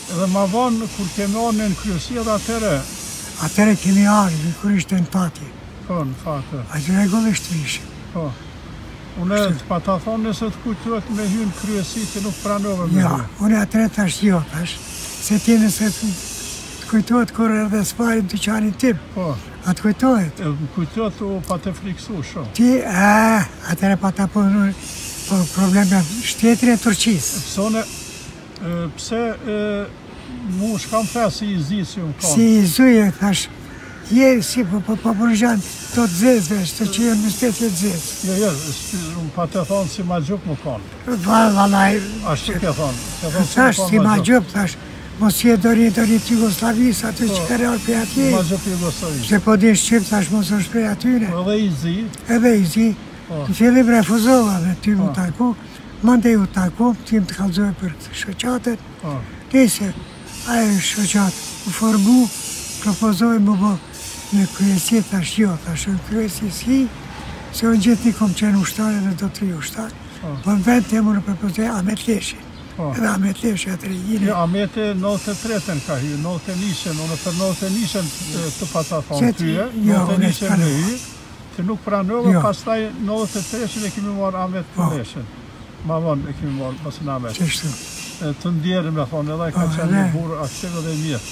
Dhe ma vonë, kur kemi orë në kryesi edhe atëre? Atëre kemi arë, kur ishte në fati. Po, në fatë. A të regullisht vishë. Po. Une pa ta thonë nëse të kujtuat me hynë kryesi të nuk pranove me hynë. Ja, une atëre tash jo, tash. Se ti nëse të kujtuat kur edhe s'parin të qanin tim. Po. A të kujtuat? Më kujtuat u pa të friksu shumë. Ti, atëre pa ta punu probleme shtetrin e Turqisë. Pësone, pse mu shkam fe si i zi si unë konë? Si i zuje, thash, si po përgjanë të të zezve, të që jenë në shtetë të zezë. Jo, unë pa të thonë si ma gjupë më konë. Valaj, Ashtu ke thonë. thash, si ma gjupë, thash, mos je dorit Jugoslavisë, aty që kërë orë për aty. Ma gjupë Jugoslavisë. Se po din Shqipë, thash, mos është për atyre. Edhe i zi. Edhe i zi. Në fillim refuzova dhe ty më taku, mënde ju taku, ty më të kalzoj për shoqatët. Nese, aje shoqatë u formu, propozoj më bo në kryesi, thash jo, thash në kryesi si, se unë gjithë një kom qenë ushtarë dhe do të ri ushtarë. Po në vend të më në propozoj Ahmet Leshin. Edhe Ahmet Leshi atëri jine. Jo, Ahmeti 93-ën ka hy, 91-ën, unë për 91-ën të pa ta thonë tyje, 91-ën në hy, të nuk pranove, pastaj 93-ën e kemi marrë Ahmet Leshin. Ma vonë e kemi marrë, pasë në Ahmet. Qështu? Të ndjerë me thonë, edhe ka qenë një burë aktive dhe mirë.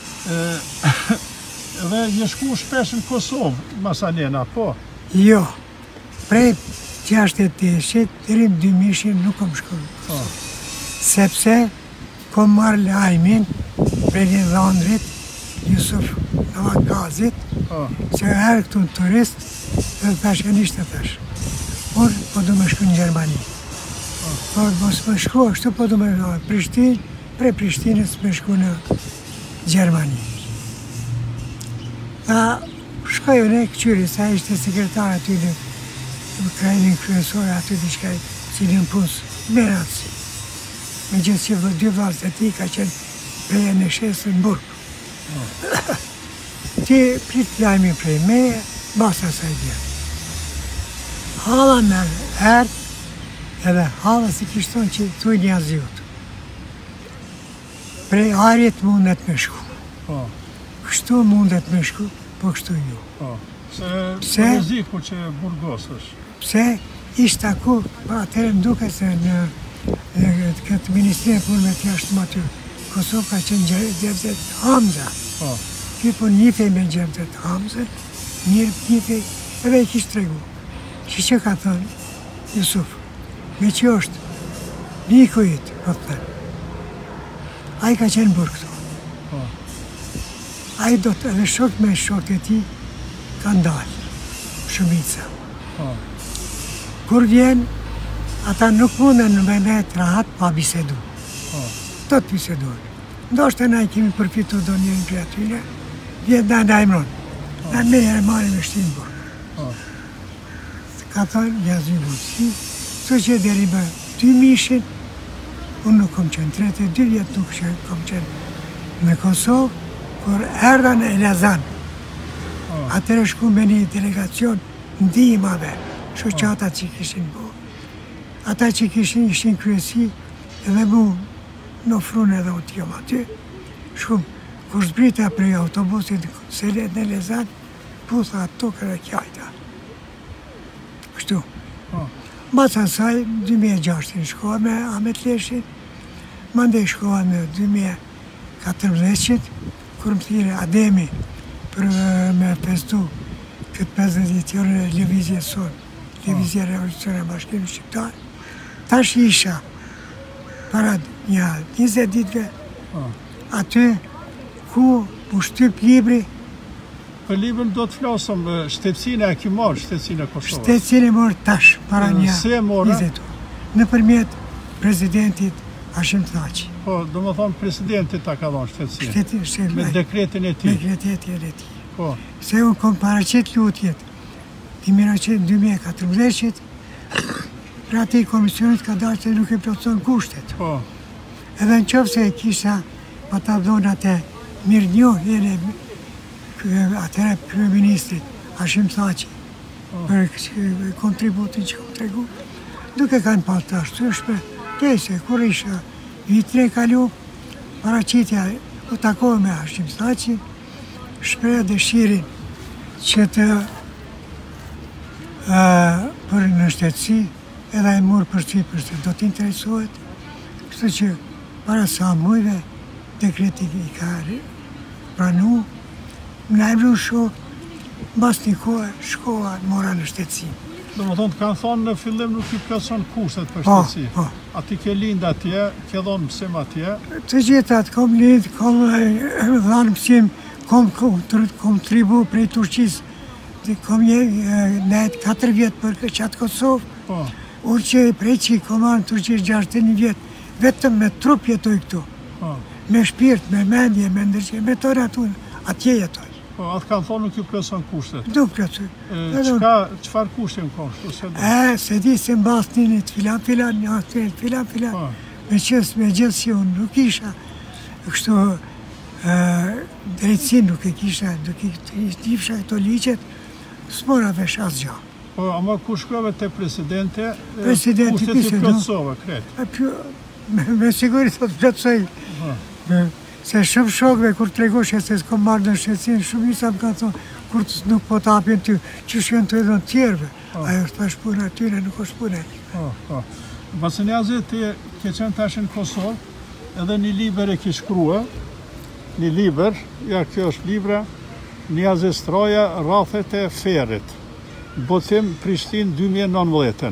Dhe një shku shpesh në Kosovë, Masanena, po? Jo, prej 68-shit, deri në 2000 nuk kom shku. Sepse, kom marrë lajmin prej një dhëndrit, Jusuf Navagazit, se herë këtu në turist, dhe thash e nishtë thash. Por, po du me shku në Gjermani. Por, mos me shku, ashtu po du me Prishtinë, prej Prishtinës me shku në Gjermani. Tha, shkojë në këqyri, sa ishte sekretar aty në krajinin kryesore, aty të shkaj cilin pusë, Meratsi. Me gjithë që dy vlasë të ti ka qenë prej në shesë në burg. Ti prit lajmi prej meje, basa sa i djetë. Hala me herë, edhe hala si kishton që thuj një azjot. Prej arit mundet me shku. Kështu mundet me shku, po kështu ju. Pse riziku që Burgos është? Pse ishtë aku, pa atërë më duke se në këtë Ministrinë e Punëve të Jashtëm aty, Kosovë ka qenë Gjevzet Hamza. Ti po njifej me Gjevzet Hamza, njifej edhe i kishtë tregu. Që ka thënë, Jusuf, me që është, niku jitë, po të thënë. A i ka qenë burë këtu. A i do të edhe shok me shok e ti, ka ndalë, shumica. Kur vjen, ata nuk mundën në menet rahat pa bisedu. Do të bisedojnë. Ndoshtë na i kemi përfitu do njërin për atyre, vjetë da ndajmëron. Në mene e marim e shtinë burë. Ka thonë, jazë një burësi, së që deri më 2000, unë nuk kom qenë 32 vjetë, nuk kom qenë në Kosovë, kur erda në Elazan. Atër e shku me një delegacion ndihmave, shoqatat që kishin bo. Ata që ishin kryesi, edhe mu në ofrun edhe u t'jom aty. Shkum, kur zbrita prej autobusit në Elazan, putha ato kërë kjajta. Kështu. Masa saj, 2006 shkoha me Ahmet Leshin, mande shkoha në 2014, kur më thire Ademi për me festu këtë 50 ditëjore e Lëvizje Son, Lëvizje Revolucione e Bashkimit Shqiptar. Tash isha, para një 20 ditëve, aty ku u shtyp libri. Për librin do të flasëm, shtetësinë e ki marrë, shtetësinë e Kosovës. Shtetësinë e morë tash, para një 20 orë, në përmjet presidentit Hashim Thaçi. Po, do më thonë presidentit ta ka dhonë shtetësinë, me dekretin e ti. Me dekretin e ti. Po. Se unë kom paraqit lutjet, 2014, pra ati komisionit ka dalë që nuk i plotëson kushtet. Po. Edhe në qofë se kisha pa ta vdonë atë mirë njohjen e atëre kryeministrit Hashim Thaçi për kontributin që kom tregu, duke kanë pasë të ashtueshme, se kur isha vitin e kalu, paraqitja, u takova me Hashim Thaçin, shpreha dëshirin që të për në shtetësi, edhe e murë përshtypër se do t'interesohet, kështu që para sa mujve dekreti i ka pranu, më lajmëru shok, mbas një kohë shkova mora në shtetësi. Do më thonë, të kanë thonë në fillim nuk i plotson kushtet për shtetësi. A ti ke lind atje, ke dhonë mësim atje? Të gjithat, kom lind, kom dhanë mësim, kom tribu prej Turqisë, kom nejtë 4 vjetë për qatë Kosovë, urqe prej që kom anë Turqisë 61 vjetë, vetëm me trup jetoj këtu, me shpirt, me mendje, me ndërqe, me tërë atje jetoj. Atë kanë thonë nuk ju plotson kushtet. Nuk plotson. Qëfar kushte më konë? Se di se mbas ninit filan, me gjithë si unë nuk isha, kështu drejtësin nuk e kisha, nuk i tifsha këto ligjet, s'mora vesh asë gjë. Ama kur shkove të presidente, kushtet ju plotsove, kretë? Me sigurit të plotsoj. Se shumë shokve, kur të regoshë se s'kom marrë në shqetsin, shumë isa më ka thonë, kur nuk po të apjen ty, që shkën të edhe në tjerve. Ajo është pa shpune atyre, nuk është pune. Basenjazi, ti ke qenë tash në Kosovë, edhe një liber e ki shkrua, një liber, ja kjo është libra, Niazi Stroja, Rrathet e Ferit, botim Prishtinë 2019.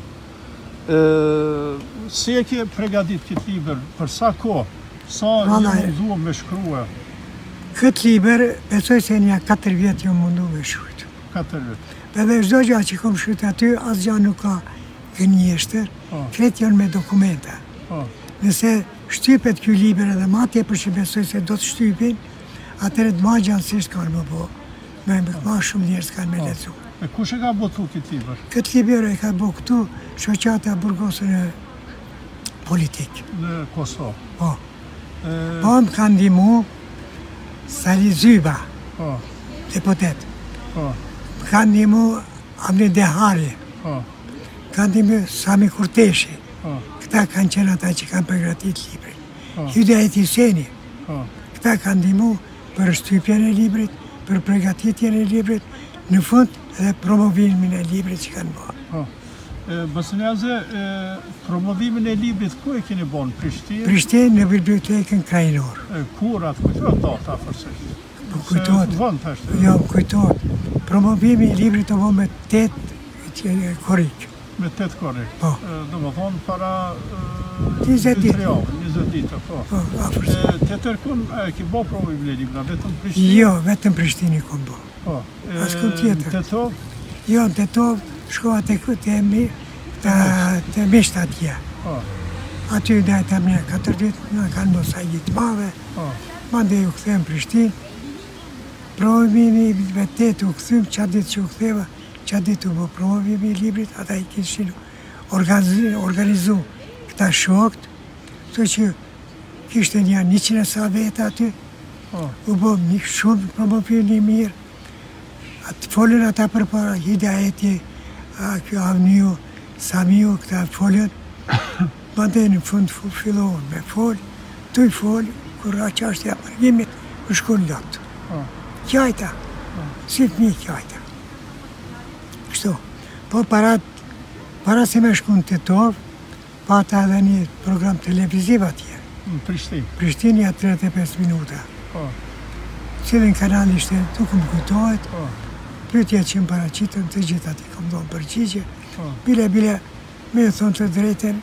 Si e ke pregadit këtë liber, për sa kohë? Sa një mundu me shkrua? Këtë liber, besoj se një 4 vjetë një mundu me shkrujtë. 4 vjetë. Dhe çdo gjë që kom shkrujtë aty, asgjë nuk ka gënjeshtër, kretë janë me dokumenta. Nëse shtypet kjo liber edhe ma tepër që besoj se do të shtypin, atëre të ma gjansisht kanë më bo, me ma shumë njerëz kanë me lecu. E kush e ka botu këtë liber? Këtë liber e ka bo këtu, shoqata burgosën e politikë. Në Kosovë? Po. Po më ka ndimu Sali Zyba, deputet. Më ka ndimu Amni Dehari, ka ndimu Sami Kurteshi. Këta kanë qenë ata që kanë përgratit librit. Hyde Etiseni, këta kanë ndimu për shtypjen e librit, për përgatitjen e librit, në fund edhe promovimin e librit që kanë bërë. Basenjaze, promovimin e librit, ku e keni bon? Prishtinë? Prishtinë në bibliotekën krajinor. Kur atë kujtojt data fërsisht? Kujtojt. Jo, kujtojt. Promovimi i librit të bo me 8 korik. Me 8 korik? Po. Do më thonë para 20 ditë. 20 ditë, po. Të tërkun, e ki bo promovimin e libra, vetëm Prishtinë? Jo, vetëm Prishtinë i kom bo. Po. Asku tjetër. Tetov? Jo, në Tetov, shkova të mishtë atje. Aty dajta mja 4 ditë, në kanë mosa i të mave, mande ju këthem Prishtinë, promovimi i vetet u këthym, qatë ditë që u këtheva, qatë ditë u bo promovimi i librit, ata i kishin organizu këta shokt, të që kishte një 100 sa vete aty, u bo shumë promovimi mirë, atë folën ata për para, Hida Eti, kjo Avniu, Samiu, këta folën, mande në fund fillohen me folë, tu i folë, kur a qashtja përgjimit, u shkon lotë. Qajta, si fëmi qajta. Kështu, po para se me shkun të Tetov, pata edhe një program televiziv atje. Në Prishtinë? Prishtinë ja 35 minuta. Cilin kanal ishte, tuk më kujtohet, pyetja që më paraqitën të gjitha ti kom donë përgjigje, bile, me e thonë të drejten,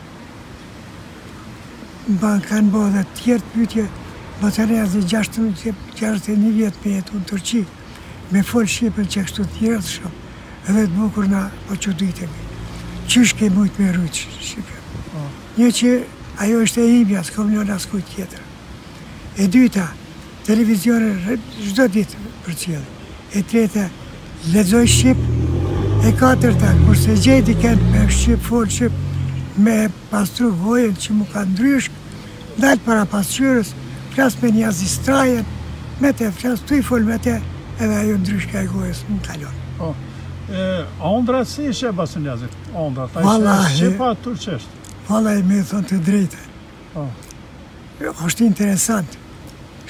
më kanë bo dhe tjertë pyetje, më të rrëzë 61 vjetë me jetu në Turqi, me folë Shqipën që kështu tjerët shumë, edhe të bukur na po që dujtemi. Qysh ke mujtë me rrujtë Shqipën? Një që ajo është e imja, s'kom një askuj tjetër. E dyta, televizionë çdo ditë për cilë. E treta, lexoj Shqip. E katërta, kurse gjeti kënë me Shqip, folë Shqip, me pastru vojën që mu ka ndryshk, dalë para pasqyrës, flasë me një azistrajen, me te flasë, tu i folë me te, edhe ajo ndryshka e gojës më kalon. Ondra si ishe Basenjazit? Ondra, ta ishe Shqipa turqesht? Valla e me thonë të drejte. është interesant.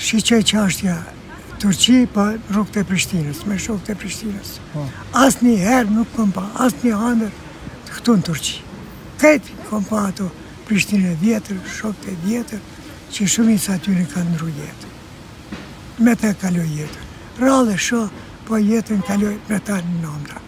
shiqoj çashtja Turqi, po rrugët e Prishtinës, me shokët e Prishtinës. Asnjëherë nuk kom pa, asnjë ëndër këtu në Turqi. Këtë kom pa ato Prishtinë e vjetër, shokët e vjetër, që shumica aty kanë ndru jetë. Me të kaloj jetën. Rallë shoh, po jetën kaloj me ta në nëndra.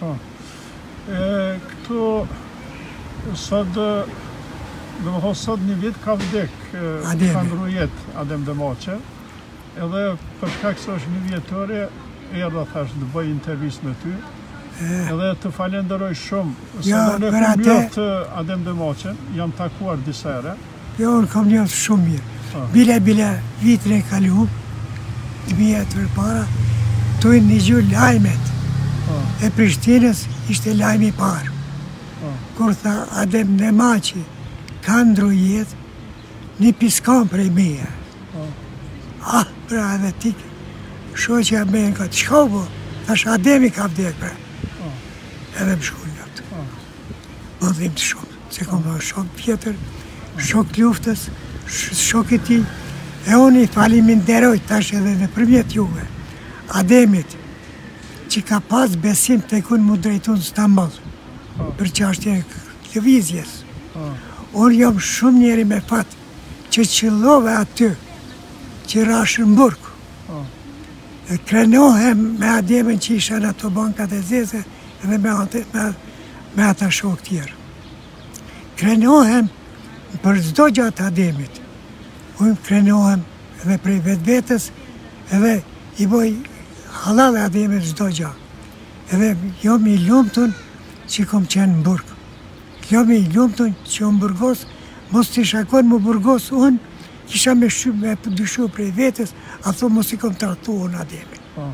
Këtu, sot, dhe më thosë sot një vit ka vdek, ka ndru jetë Adem Demaçe, edhe për shkak se është një vjetore, erdha thash të bëj intervistë me ty, edhe të falenderoj shumë, se në ne kom njoftë Adem Demaçen, jam takuar disa herë. Jo, unë kom njoftë shumë mirë. Bile vitin e kaluar, 2000 përpara, tu një gjuhë lajmet e Prishtinës ishte lajmi i parë. Kur tha Adem Demaçi ka ndru jetë, një piskon prej meje. Pra edhe ti, shoqja me në këtë, shko po, thash Ademi ka vdek pra. Edhe më shku njëtë. Më dhim të shumë, se kom dhe shok vjetër, shok luftës, shok e ti, e unë i faliminderoj tash edhe në përmjet juve, Ademit, që ka pas besim të kun mu drejtu në Stamboll, për çështjen e lëvizjes. Unë jam shumë njeri me fat, që qëllove aty, që rashë në burg. Krenohem me Ademin që isha në ato bankat e zeze edhe me ata shok tjerë. Krenohem për çdo gjatë Ademit. Unë krenohem edhe prej vetës edhe i boj halal e Ademit çdo gjatë. Edhe jom i lumtun që kom qenë në burg. Jom i lumtun që jom burgos, mos të shakon më burgos unë, kisha me dyshu prej vetës, a thë mos i kom tratu unë Ademin.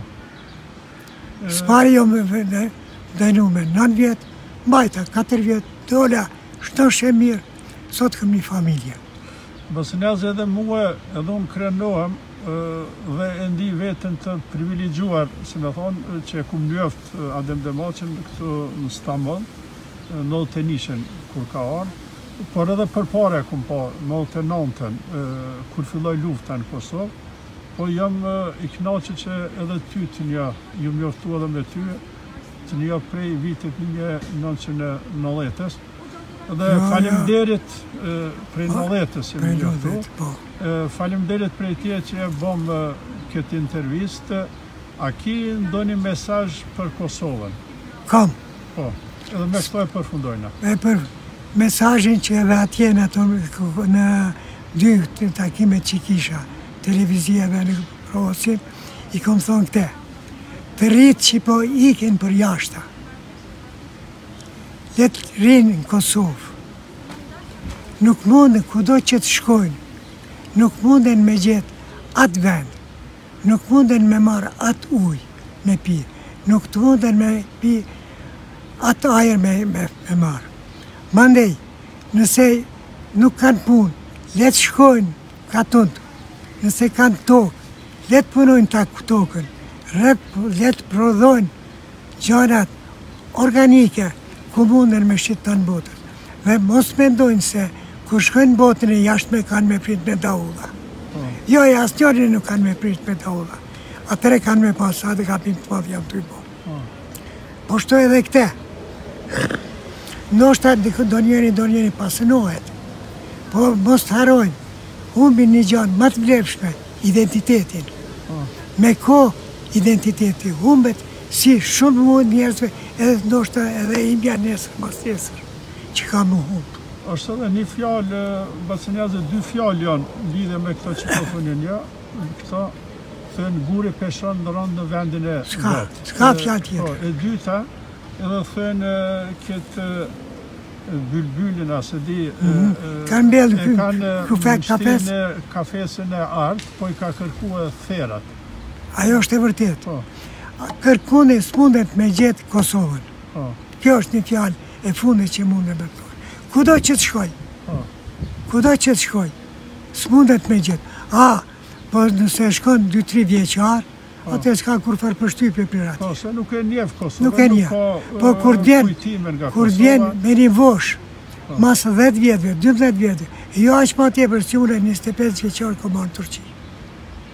Spari jo me dajnu me 9 vjetë, mbajta 4 vjetë, dola, shtosh e mirë, sot këm një familje. Bësënjaz edhe mua, edhe unë krenohem dhe e ndi vetën të privilegjuar, si me thonë, që e kum njoft Adem Demaçen këtu në Stamboll, në tenishen kur ka arë, por edhe për pare kum pa, në 99-ën, kur filloj lufta në Kosovë, po jam i knaqe që edhe ty të një, ju mjoftu edhe me ty, të një prej vitit 1990-ës, edhe falemderit prej 90-ës e më mjoftu, falemderit prej tje që e bom këtë intervistë, a ki ndoni mesazh për Kosovën? Kam. Po, edhe me këto e përfundojna. Mesazhin që edhe atje në 2 takime që kisha, televizijeve në Rosin, i kom thonë këte, të rritë që po ikin për jashta, letë rinë në Kosovë, nuk mundën kudo që të shkojnë, nuk mundën me gjetë atë vend, nuk mundën me marë atë ujë me pi, nuk të mundën me pi atë ajer me marë. Mandej, nëse nuk kanë punë, letë shkojnë katundë, nëse kanë tokë, letë punojnë tokën, letë prodhojnë gjanat organike ku mundën me shqitë të në botën. Dhe mos mendojnë se ku shkojnë botën e jashtë me kanë me prit me daulla. Jo, e asë njëri nuk kanë me prit me daulla. Atëre kanë me pasa dhe ka pimë të madhë jam të i bo. Po shtoj edhe këte. Ndoshta do njeri pasënohet, po mos të harojnë, humbin një gjanë më të vlefshme, identitetin. Me ko identiteti humbet, si shumë mund njerëzve, edhe ndoshta edhe imja nesër, mas nesër, që ka më humbë. është edhe një fjallë, Bësënjazë, 2 fjallë janë lidhe me këto që po thonin ja, këto thënë guri peshon në rëndë në vendin e vetë. Ska fjallë tjetër. E dyta, edhe thënë këtë bylbylin, asë di, kanë bellë në kafesën e artë, po i ka kërku e therat. Ajo është e vërtet. Kërkune s'mundet me gjetë Kosovën. Kjo është një fjallë e fundit që mundet me të. Kudo që të shkoj, kudo që të shkoj, s'mundet me gjetë. Po nëse shkon 2-3 vjeqar, atë s'ka kur farë përshtypje për atë. Se nuk e njef Kosovë, nuk e njef. Po kur vjen me një vosh, masë 10 vjetëve, 12 vjetëve, jo aq ma tjepër si une 25 vjeqar ko marë në Turqi.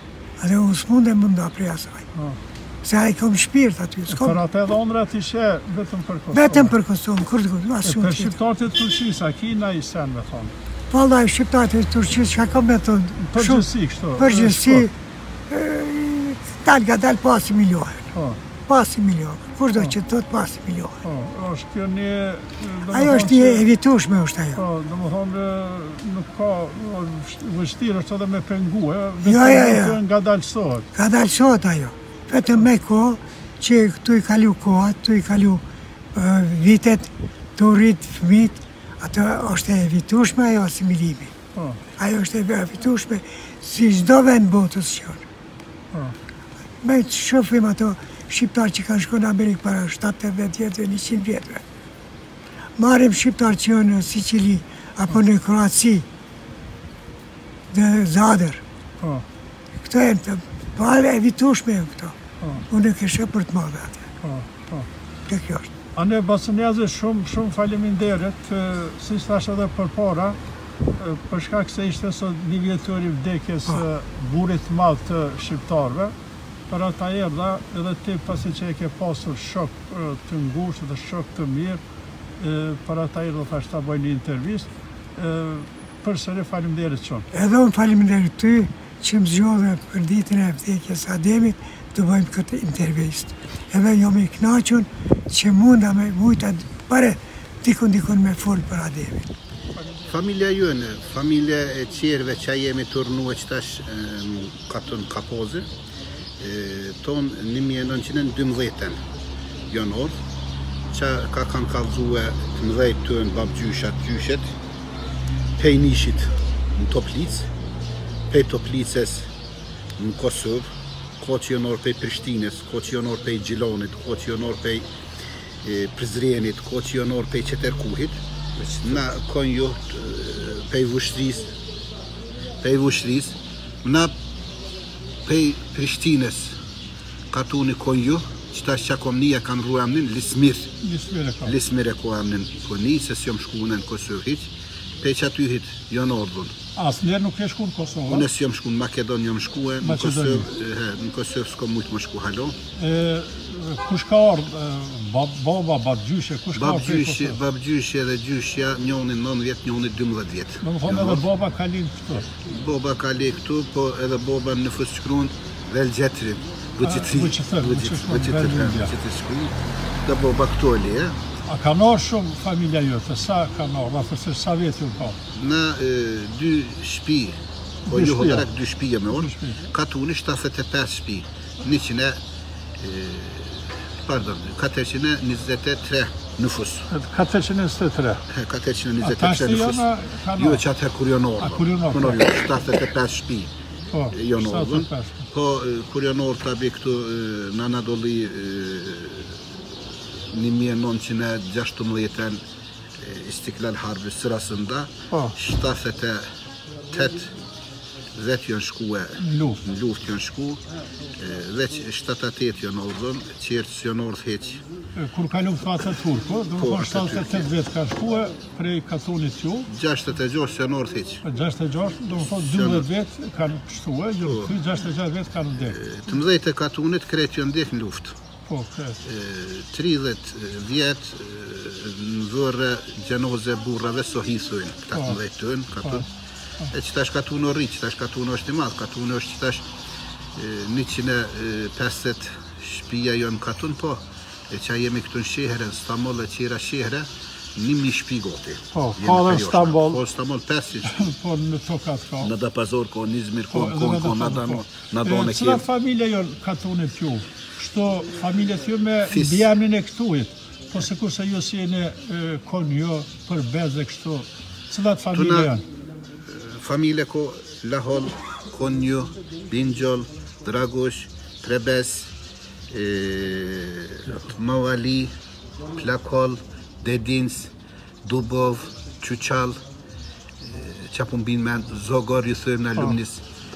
Edhe unë s'mundem më nda prej asaj. Se a i kom shpirt aty. Për atë edhe ondrat ishe vetëm për Kosovë? Vetëm për Kosovë, kur të për shqiptarët e Turqisë, a ki na i sen me thonë? Valla, shqiptarët e Turqisë, që ka me thonë? Përgjësi, kështu? Përgjësi, dalë ga dalë pasi miliohen. Pasi miliohen. Kur do që të thotë pasi miliohen. është kjo një... Ajo është një evitushme, është ajo. Do më thonë, nuk ka vështirë, është edhe me pengu, Jo. Nga dalësot. Nga dalësot ajo. Vetëm me kohë që këtu i kalu kohat, këtu i kalu vitet, të rritë fëmit, atë është e evitushme ajo asimilimi. Ajo është e evitushme si çdo vend botës qënë. Me të shofim ato shqiptarë që kanë shku në Amerikë para 70 vjetëve, 100 vjetëve. Marim shqiptarë që janë në Sicili, apo në Kroaci, në Zadër. Këto e në të pale evitushme e këto. Unë e kështë për të madhe atë. Dhe kjo është. Ane Basënjazë shumë faleminderit, si thash edhe për para, për shkak se ishte sot një vjetori vdekjes burit madh të shqiptarëve, për ata erdha edhe ti pasi që e ke pasur shok të ngushtë dhe shok të mirë, për ata erdha thash ta bëj një intervistë, përsëri faleminderit shumë. Edhe unë faleminderit ty që më zgjodhe për ditën e vdekjes Ademit të bëjmë këtë intervistë. Edhe jam i kënaqur që munda me mujta pare dikun me folë për Ademit. Familja jone, familja e qerve që jemi turnuar që tash katën Kapozë, tonë 1912 janor, që ka kanë kallëzue të mëdhejt të në babgjyshat gjyshet, pej nishit në Toplic, pej Toplicës në Kosovë, ko që janor pej Prishtines, ko që janor pej Gjilonit, ko që janor pej Prizrenit, ko që janor pej Qeterkuhit, na konë jo pej Vushris, na pej Prishtines, katuni konë jo, që tash që komnia kanë ru amnin, Lismir e ko amnin koni, se s'jom shkune në Kosovë hiq, pej që aty hit janë ordhun. Asë njerë nuk e shku në Kosovë? Unë s'jom shku në Makedon, jom shkue, në Kosovë s'ko mujtë më shku halo. Kush ka ardhë, baba, babgjyshe, kush ka ardhë prej Kosovë? Babgjyshe dhe gjyshja, njoni 9 vjetë, njoni 12 vjetë. Në më thonë edhe baba ka linë këtu? Baba ka linë këtu, po edhe baba në fësë shkruan vel gjetërin, vëqitër shkru, dhe baba këtu e li, A ka nërë shumë familja jote, sa ka nërë, dhe sa vjetë ju ka? Në 2 shpi, po ju hodrak 2 shpije me orë, ka tuni 75 shpi, 423 nüfus. 423? 423 nüfus. Jo që atëherë kur janë orë, 75 shpi janë orë, po kur janë orë tabi këtu në Anadoli 1916 İstiklal Harbi sırasında 78 vet janë shkue në luft janë shku, veç 78 janë ordhën, qertës janë ordhë heq. Kur ka luft atë turko, do më thonë 78 vetë ka shkue prej katonit ju? 66 janë ordhë heq. 66, do më thonë 12 vetë kanë pështue, 66 vetë kanë vdekë. Të mëdhejt e katonit kretë janë vdekë në luft. 30 vjetë në vërë gjenoze burrave sohisojnë, këta të mëdhejtën, katun. E që tash katun o rritë, që tash katun është i madhë, katun është që tash 150 shpija jo në katun, po, e që jemi këtu në shehre, në Stamol e qira shehre, 1000 shpi goti. Po, ka dhe në Stamol. Po, Stamol 500. Po, në tokat ka. Në Dapazor, ko Nizmir, ko Nadone. Cëla familje jo në katunit ju? Shto familje të ju me bjemnin e këtuit, po se kurse ju si jeni konë jo për bezë e kështu, cilat familje janë? Familje ko Lahol, Konju, Bingjol, Dragosh, Trebes, Mavali, Plakol, Dedins, Dubov, Quqal, qapun bin men, Zogor, ju thëmë në alumnis.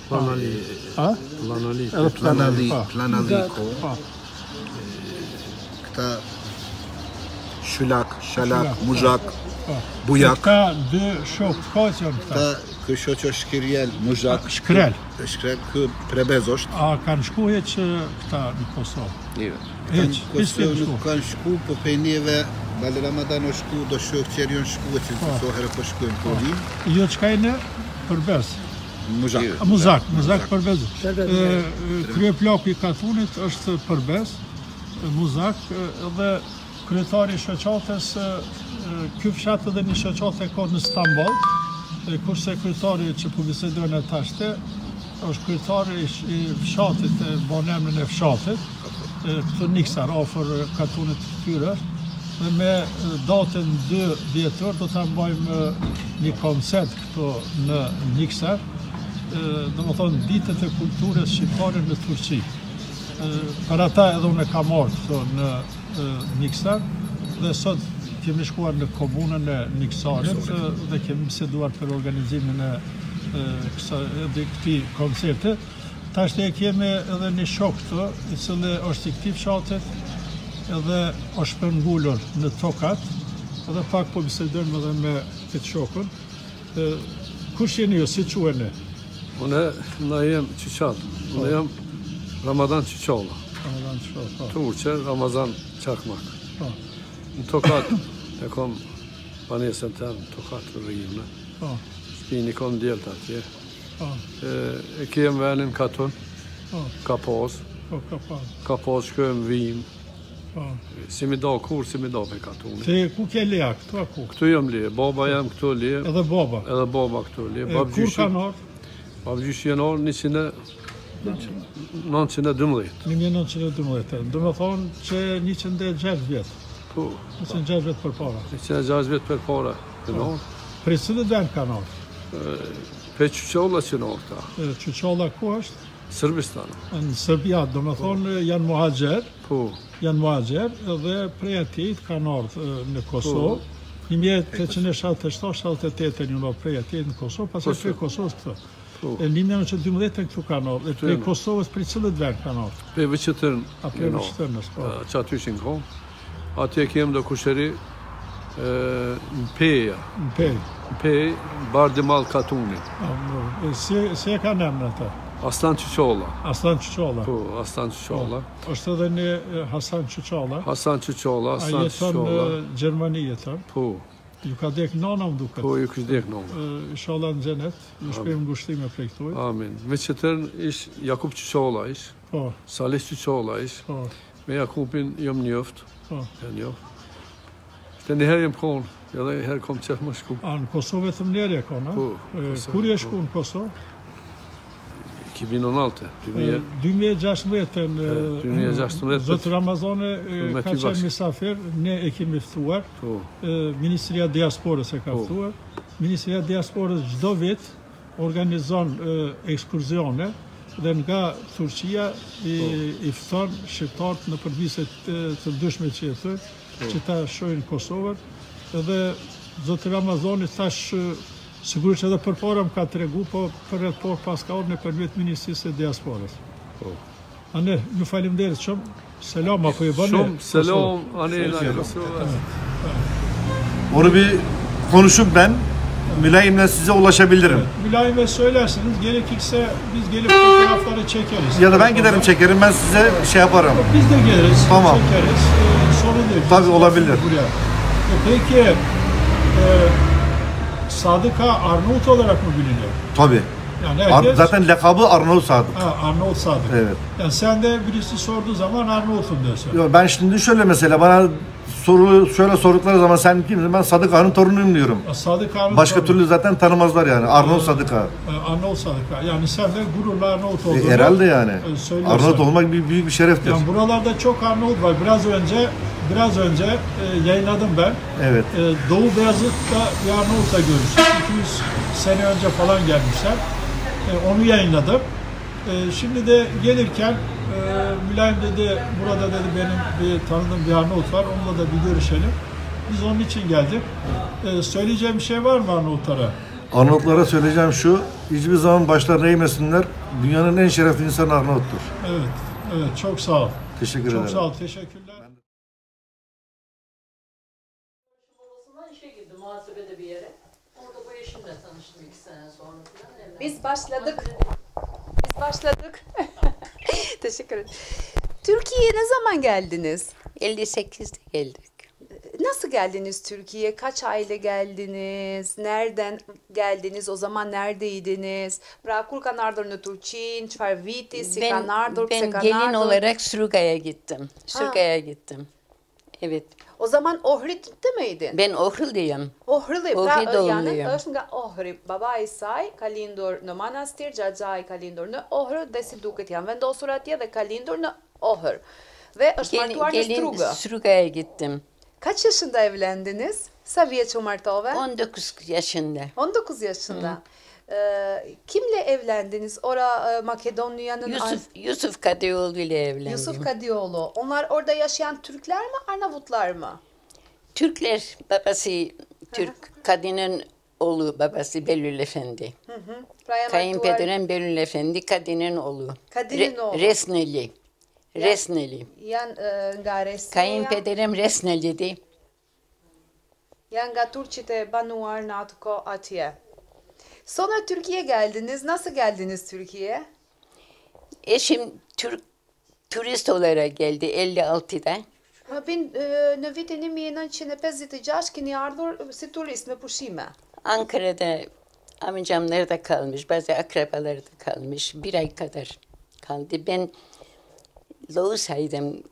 Planali ko. Këta Shulak, Shalak, Muzhak, bujak. Këta dy shok, ka që janë këta? Ky shoq është shkirjel, muzhak. Shkrel. Shkrel, ky prebez është. A kanë shku heq këta në Kosovë? Heq, Kosovë nuk kanë shku, po pej neve, Bale Ramadan është shku, do shok që janë shku, që të soherë po shkujnë po vim. Jo çka e në përbes? Muzhak. Muzhak përbes. Krye plaku i Katunit është përbes, muzhak, dhe kryetari i shoqatës, ky fshat edhe një shoqatë ka në Stamboll, kurse kryetari që po bisedojnë tashte është kryetari i fshatit, bon emrin e fshatit, këtu Niksar, afër Katunit të tyre, dhe me datën 2 dhjetor do ta mbajmë një koncert këtu në Niksar, domethënë ditët e kulturës shqiptare në Turqi. Për ata edhe unë kam marrë këtu në Niksar dhe sot kemi shkuar në komunën e Niksarit dhe kemi biseduar për organizimin e këtij koncerte. Tash e kemi edhe një shok këtu, i cili është i këtij fshatit edhe është shpërngulur në Tokat, edhe pak po bisedojmë edhe me këtë shokun. Kush jeni ju, si quheni? Unë jem Çiçat, unë jam Ramazan Çiçolla. Ramazan Çiçolla. Turqe, Ramazan Çakmak. Në Tokat e kom banesën të në Tokat të rrimë. Shpini kom djelët atje. E kem venin Katun, Kapos, shkojmë Vim. Si mi do kur, si mi do me Katuni. Te ku ke leja, këtu a ku? Këtu jam leje, baba jam këtu leje. Edhe baba? Edhe baba këtu leje. Kur ka nërë? Babgjyshi janë orë 1912. 1912, do me thonë që 106 vjetë. 106 vjetë për para. 106 vjetë për para. Prej cilët vend ka nërë? Pe Çuçolla që në orë ta. Çuçolla ku është? Sırbistan. Në Serbia, do me thonë janë muhagjer. Janë muhagjer dhe prej atjejt ka nërë në Kosovë. 1877-78 një nërë prej atjejt në Kosovë, pas e prej Kosovës këtë. E 1912 këtu ka nërë, e prej Kosovës prej cilët vend ka nërë? Prej Vëqëtërn. A prej Vëqëtërnës, po. Që aty ishin kohë. Atje kem do kusheri në Peja. Në Pej. Në Pej, Bardi Mal Katuni. Si e ka nëmën ata? Aslan Çuçolla. Aslan Çuçolla. Po, Aslan Çuçolla. Është edhe një Hasan Çuçolla. Hasan Çuçolla, Aslan Çuçolla. A jeton në Gjermani jeton? Po. Ju ka dek nona më duket? Po, ju kështë dek nona. Inshallah në xhenet, ju shpejmë ngushtime prej këtuj. Amin. Me qëtërn ish Jakub Çuçolla ish. Po. Salih Çuçolla ish. Po. Me Jakubin jom njoft. Po. E njoft. Shte njëherë jem konë, edhe herë kom qef më shku. A në Kosovë të mnerje kona? Po. Kur je shku në Kosovë? 2019. 2016. Zotë Ramazane ka qenë misafir, ne e kemi ftuar. Ministria Diasporës e ka ftuar. Ministria Diasporës çdo vit organizon ekskursione dhe nga Turqia i fton shqiptarët në përviset të ndryshme që jetë, që ta shohin Kosovën. Edhe Zotë Ramazani thash sigurisht edhe për para më ka të regu, po për rreth por pas ka orë në përmjet Ministrisë e Diasporës. Ane, ju falimderit shumë, selam apo i bëne? Shumë, selam, ane, Onu bir konuşup ben mülayimle size ulaşabilirim. Mülayime söylersiniz, gerekirse biz gelip fotoğrafları çekeriz. Ya da ben giderim çekerim, ben size şey yaparım. Biz de geliriz, tamam. Çekeriz, sorun değil. Tabii olabilir. Peki, Sadık Ağa Arnavut olarak mı biliniyor? Tabii. Yani herkes... Zaten lakabı Arnavut Sadık. Arnavut Sadık. Evet. Yani sen de birisi sorduğu zaman Arnavut'um diyorsun. Yo, ben şimdi şöyle mesela bana şöyle sordukları zaman sen kimsin? Ben Sadık Ağa'nın torunuyum diyorum. Sadık Ağa'nın başka türlü zaten tanımazlar yani. Arnavut Sadık Ağa. Arnavut Sadık Ağa. Yani sen de gururla Arnavut olduğunu herhalde yani. Arnavut olmak büyük bir şereftir. Yani buralarda çok Arnavut var. Biraz önce yayınladım ben. Evet. Doğu Beyazıt'ta bir Arnavut'la görüştük. 200 sene önce falan gelmişler. Onu yayınladım. Şimdi de gelirken Mülayim dedi, burada dedi benim bir tanıdığım bir Arnavut var. Onunla da bir görüşelim. Biz onun için geldik. Söyleyeceğim bir şey var mı Arnavutlara? Arnavutlara söyleyeceğim şu, hiçbir zaman başlarına eğmesinler. Dünyanın en şerefli insanı Arnavut'tur. Evet, evet, çok sağ ol. Teşekkür ederim. Çok sağ ol, teşekkürler. işe girdim muhasebede bir yere. Orada bu eşimle tanıştım 2 sene sonra falan. Evlendim. Biz başladık. Teşekkür ederim. Türkiye'ye ne zaman geldiniz? 58'de geldik. Nasıl geldiniz Türkiye'ye? Kaç ayda geldiniz? Nereden geldiniz? O zaman neredeydiniz? Pra kur kanë ardhur në Turqi, çfarë viti, si kanë ardhur, pse kanë gelin ardhur? olarak Surga'ya gittim. Surga'ya gittim. Evet. O zaman Ohrid'de miydin? Ben Ohridliyim. Ohridli. Ohrid Pra yani doğumluyum. është nga Ohri. Baba i saj ka lindur në manastir, xhaxhai ka lindur në Ohër dhe si duket janë vendosur atje dhe ka lindur në Ohër. Ve është martuar në Struga. Surga'ya gittim. Kaç yaşında evlendiniz? Sa vjeç u martove? 19 yaşında. 19 yaşında. Kimle evlendiniz? Ora Makedonya'nın... Yusuf Kadioğlu ile evlendim. Yusuf Kadioğlu. Onlar orada yaşayan Türkler mi, Arnavutlar mı? Türkler, babası Türk, kadının oğlu babası Belül Efendi. Kayınpederim Belül Efendi, kadının oğlu. Kadının oğlu. Resneli. Resneli. Nga Resneja. Kayınpederim Resneli'di. Janë nga Turqit e banuar në atë kohë atje. Sonra Türkiye'ye geldiniz. Nasıl geldiniz Türkiye'ye? Eşim turist olarak geldi 56'da. Në vitin 1956 keni ardhur si turist me pushime. Ankara'da amcamlar da kalmış, bazı akrabaları da kalmış. Bir ay kadar kaldı. Ben Loğusay'dım.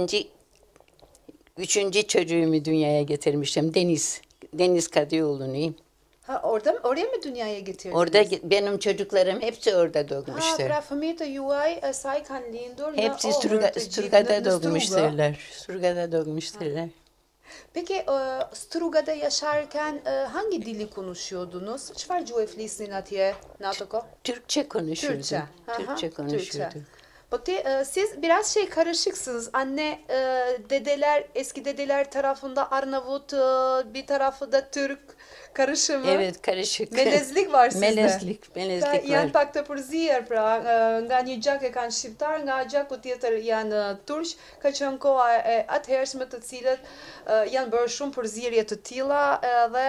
Üçüncü çocuğumu dünyaya getirmiştim. Deniz Kadioğlu'nu. Oraya mı dünyaya getirdiniz? Orada benim çocuklarım hepsi orada doğmuşlar. Pra fëmijët e juaj saj kanë lindur në Hepsi Struga'da doğmuşlarlar. Struga'da doğmuşlarlar. Peki Struga'da yaşarken hangi dili konuşuyordunuz? Çfarë gjuhë flisnin atje në atë kohë? Türkçe konuşurduk. Türkçe konuşurduk. Siz biraz karışıksınız. Anne, dedeler, eski dedeler tarafında Arnavut, bir tarafı da Türk karışımı. Evet, karışık. Melezlik var sizde. Melezlik var. Janë pak të përzier, pra, nga një gjak e kanë shqiptar, nga gjaku tjetër janë turq, ka qenë koha e atëhershme të cilët janë bërë shumë përzierje të tilla dhe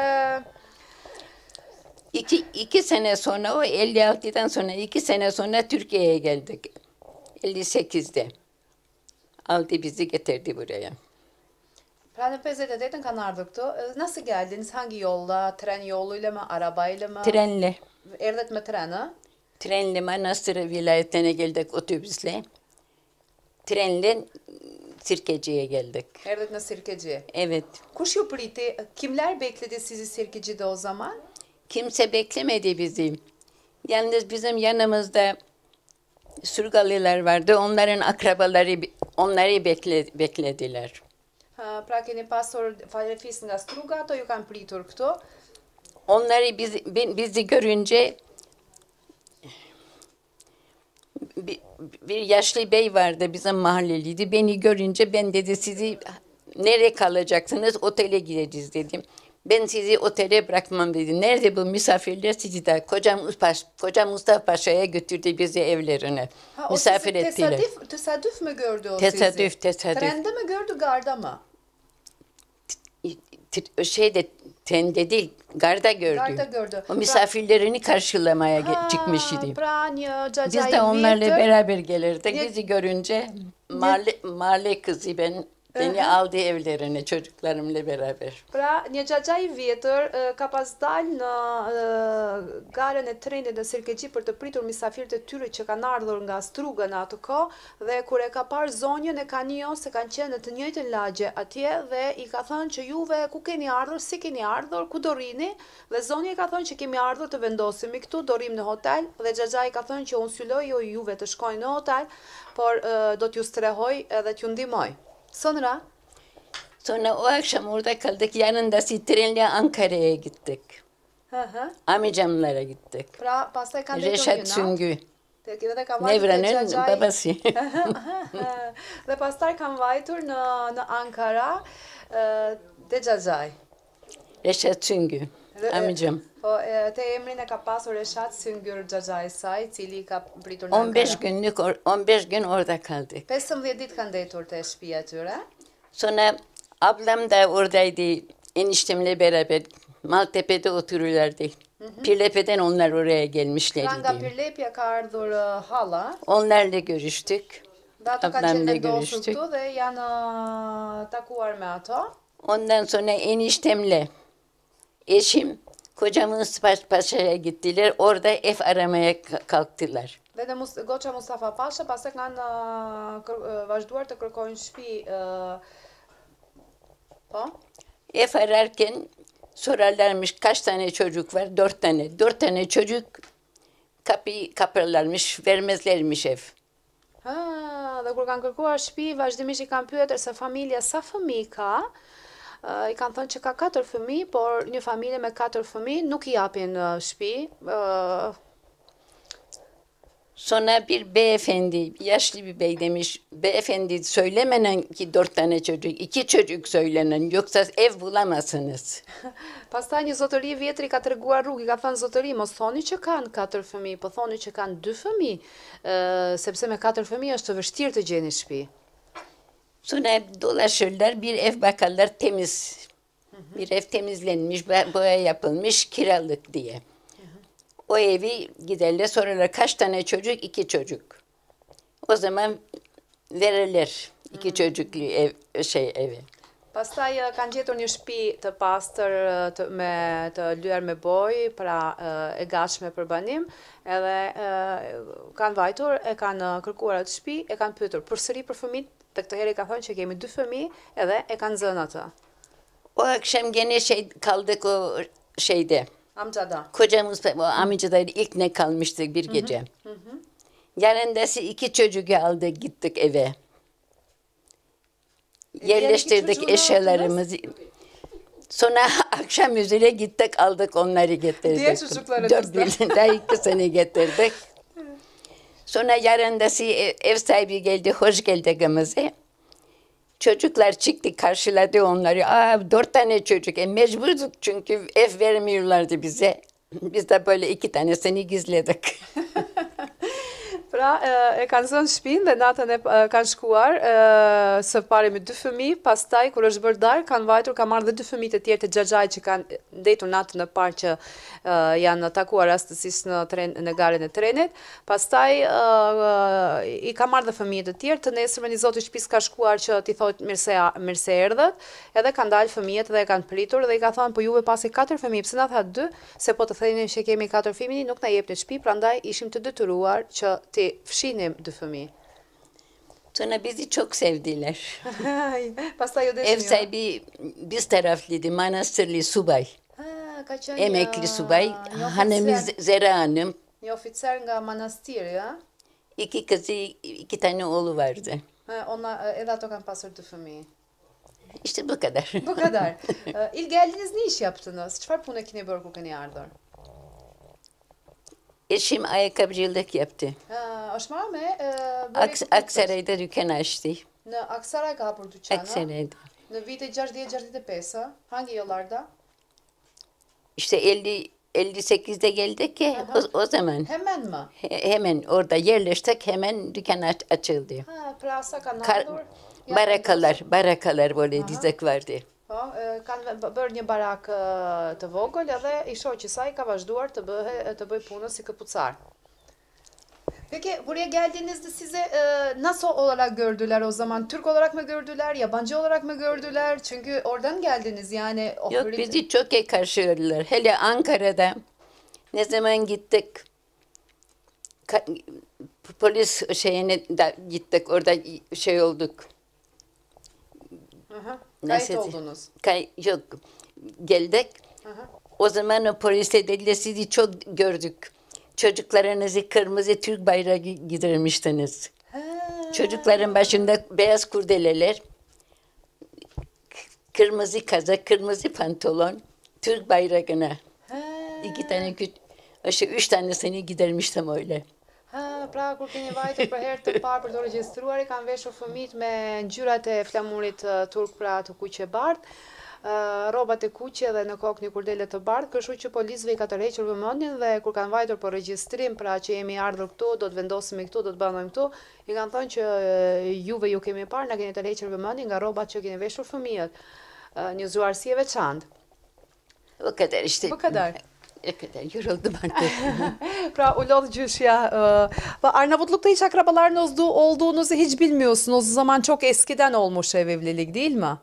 iki sene sonra, o 56'dan sonra 2 sene sonra Türkiye'ye geldik. 58'de. Aldı bizi getirdi buraya. Pra në 58-ën kanë ardhur këtu. Nasıl geldiniz? Hangi yolla? Tren yoluyla mı? Arabayla mı? Trenle. Erdhët me tren, ha? Trenle Manastır vilayetine geldik otobüsle. Trenle Sirkeci'ye geldik. Erdhët në Sirkeci. Evet. Kush ju priti? Kimler bekledi sizi Sirkeci'de o zaman? Kimse beklemedi bizi. Yalnız bizim yanımızda Surgalılar vardı. Onların akrabaları onları beklediler. Pra keni pasur falefis nga Struga, ato ju kanë pritur këtu. Onları bizi görünce bir yaşlı bey vardı, bizim mahalleliydi. Beni görünce ben dedi sizi nereye kalacaksınız? Otele gideceğiz dedim. Ben sizi otele bırakmam dedi. Nerede bu misafirler? Sizi de Koca Mustafa Paşa'ya götürdü bizi evlerine. Misafir ettiler. Tesadüf mü gördü o sizi? Tesadüf. Trende mi gördü, garda mı? Trende değil, garda gördü. Garda gördü. O misafirlerini karşılamaya çıkmış idi. Biz de onlarla beraber gelirdik. Bizi görünce mahalle kızı beni aldı evlerine çocuklarımla beraber. Pra, një xhaxha i vjetër ka pas dalë në garën e trenit në Sirkeci për të pritur misafirët e tyre që kanë ardhur nga Struga në atë kohë dhe kur e ka parë zonjën e ka njohur se kanë qenë në të njëjtën lagje atje dhe i ka thënë që juve ku keni ardhur, si keni ardhur, ku do rrini dhe zonja i ka thënë që kemi ardhur të vendosemi këtu, do rrim në hotel dhe xhaxha i ka thënë që unë sylloj juve të shkojnë në hotel, por do t'ju strehoj edhe t'ju ndihmoj. Sonra o akşam orada kaldık. Yanındası trenle Ankara'ya gittik. Amcamlara gittik. Pra, pastaj kanë Reşat Süngü. Nevra'nın babası. Dhe pastaj kanë vajtur në Ankara te xhaxhai. Reşat Süngü. Amcam. Po, te emrin e ka pasur Reşat Süngür xhaxhai saj, cili ka pritur në Ankara. 15 gün orada kaldık. 15 ditë kanë ndetur te shtëpia e tyre. Sonra ablam da oradaydı. eniştemle beraber Maltepe'de oturuyorlardı. Pirlepe'den onlar oraya gelmişlerdi. Nga Pirlepja ka ardhur hala. Onlarla görüştük. Dhe ato kanë Ablamla qenë vendosur görüştük. këtu dhe janë takuar me ato. Ondan sonra eniştemle eşim kocamın Paşa'ya gittiler. Orada ev aramaya kalktılar. Dhe goqa Mustafa Pasha pastaj kanë vazhduar të kërkojnë shtëpi. Po? Ev ararken sorarlarmış kaç tane çocuk var? 4 tane. 4 tane çocuk kapıyı kapırlarmış, vermezlermiş ev. Ha, dhe kur kanë kërkuar shtëpi, vazhdimisht I kanë pyetur se familja sa fëmijë ka. I kanë thënë që ka 4 fëmijë, por një familje me 4 fëmijë nuk I japin shtëpi. Sonra bir beyefendi, yaşlı bir bey demiş, beyefendi söylemenen ki 4 tane çocuk, 2 çocuk söylenen, yoksa ev bulamazsınız. Pastaj një zotëri e vjetër I ka treguar rrugë, I ka thënë zotëri, mos thoni që kanë 4 fëmijë, po thoni që kanë 2 fëmijë, sepse me 4 fëmijë është të vështirë të gjeni shtëpi. Sonra dolaşırlar, bir ev bakarlar temiz. Bir ev temizlenmiş, boya yapılmış, kiralık diye. O evi giderler, sorarlar kaç tane çocuk? 2 çocuk. O zaman verirler 2 çocuklu evi. Pastaj kanë gjetur një shtëpi të pastër të lyer me bojë, pra e gatshme për banim, edhe kanë vajtur, e kanë kërkuar atë shtëpi, e kanë pyetur përsëri për fëmijët, dhe këtë herë kanë thënë që kemi 2 fëmijë, edhe e kanë zënë atë. O akşam gene kaldık o şeyde. Amcada. Kocamız, o amcada ilk ne kalmıştık bir gece. Yarındası 2 çocuğu aldık gittik eve. Yerleştirdik eşyalarımızı. Sonra akşam üzere gittik aldık onları getirdik. Diğer çocuklarınızda. 2 sene getirdik. Sonra yarındası ev sahibi geldi, hoş geldiniz. Çocuklar çıktı, karşıladı onları. 4 tane çocuk. Mecburduk çünkü ev vermiyorlardı bize. Biz de böyle 2 tanesini gizledik. Pra, e kanë zënë shtëpinë dhe natën kanë shkuar së pari me 2 fëmijë, pastaj kur është bërë darkë kanë vajtur, ka marrë dhe 2 fëmijë të tjerë të xhaxhait që kanë ndetur natën e parë që janë takuar rastësisht në garen e trenit. Pastaj I ka marrë dhe fëmijë të tjerë, të nesërmen I zoti shtëpisë ka shkuar që t'i thotë mirë se erdhët, edhe kanë dalë fëmijët dhe kanë pritur dhe I ka thënë po juve pasi 4 fëmijë, pse na tha 2, se po të thënim që kemi 4 fëmijë, nuk na jepni shtëpi, prandaj ishim të detyruar që fshinim 2 fëmijë. Sonra bizi çok sevdiler. Pastaj ev sahibi biz taraflıydı, Manastırlı subay. Emekli subay. Hanımız Zera Hanım. Një oficer nga manastiri, ha? 2 kızı, 2 tane oğlu vardı. Edhe ato kanë pasur 2 fëmijë. İşte bu kadar. Bu kadar. İlk geldiğiniz ne iş yaptınız? Çfarë punë keni bërë kur keni ardhur? Eşim ayakkabıcılık yaptı. Është marrë me Aksaray'da dükkan açtı. Në Aksaray ka hapur dyqan. Aksaray'da. Në vite 60-65, hangi yıllarda? İşte 58'de geldik ki o zaman. Hemen mi? Hemen orada yerleştik, hemen dükkan açıldı. Pra sa kanë ardhur? Barakalar böyle dizek vardı. Po, kanë bërë një barak të vogël edhe I shoqi saj ka vazhduar të bëj punën si kapucar. Peki buraya geldiğinizde size nasıl olarak gördüler o zaman? Türk olarak mı gördüler, yabancı olarak mı gördüler? Çünkü oradan geldiniz yani. Yok bizi çok iyi karşıladılar. Hele Ankara'da ne zaman gittik polis şeyine de gittik orada olduk. Kayıt oldunuz. Yok geldik. O zaman o polisle dediler sizi çok gördük. Çocuklarınızı kırmızı Türk bayrağı giydirmiştiniz. Çocukların başında beyaz kurdeleler, kırmızı kazak, kırmızı pantolon, Türk bayrağına. 2 tane, 3 tanesini gidermiştim öyle. Pra kur keni vajtur për herë të parë për të regjistruar, I kanë veshur fëmijët me ngjyrat e flamurit turk, pra të kuqe bardh, rrobat e kuqe dhe në kokë një kurdele të bardhë, kështu që policëve I ka tërhequr vëmendjen dhe kur kanë vajtur për regjistrim, pra që jemi ardhur këtu, do të vendosemi këtu, do të banojmë këtu, I kanë thënë që juve ju kemi parë, na keni tërhequr vëmendjen nga rrobat që keni veshur fëmijët. Një zgjuar si e veçantë. O kadar işte. Bu kadar. O kadar yoruldum artık. Pra u lodh gjyshja. Arnavutluk'ta hiç akrabalarınız olduğunuzu hiç bilmiyorsunuz. O zaman çok eskiden olmuş evlilik değil mi?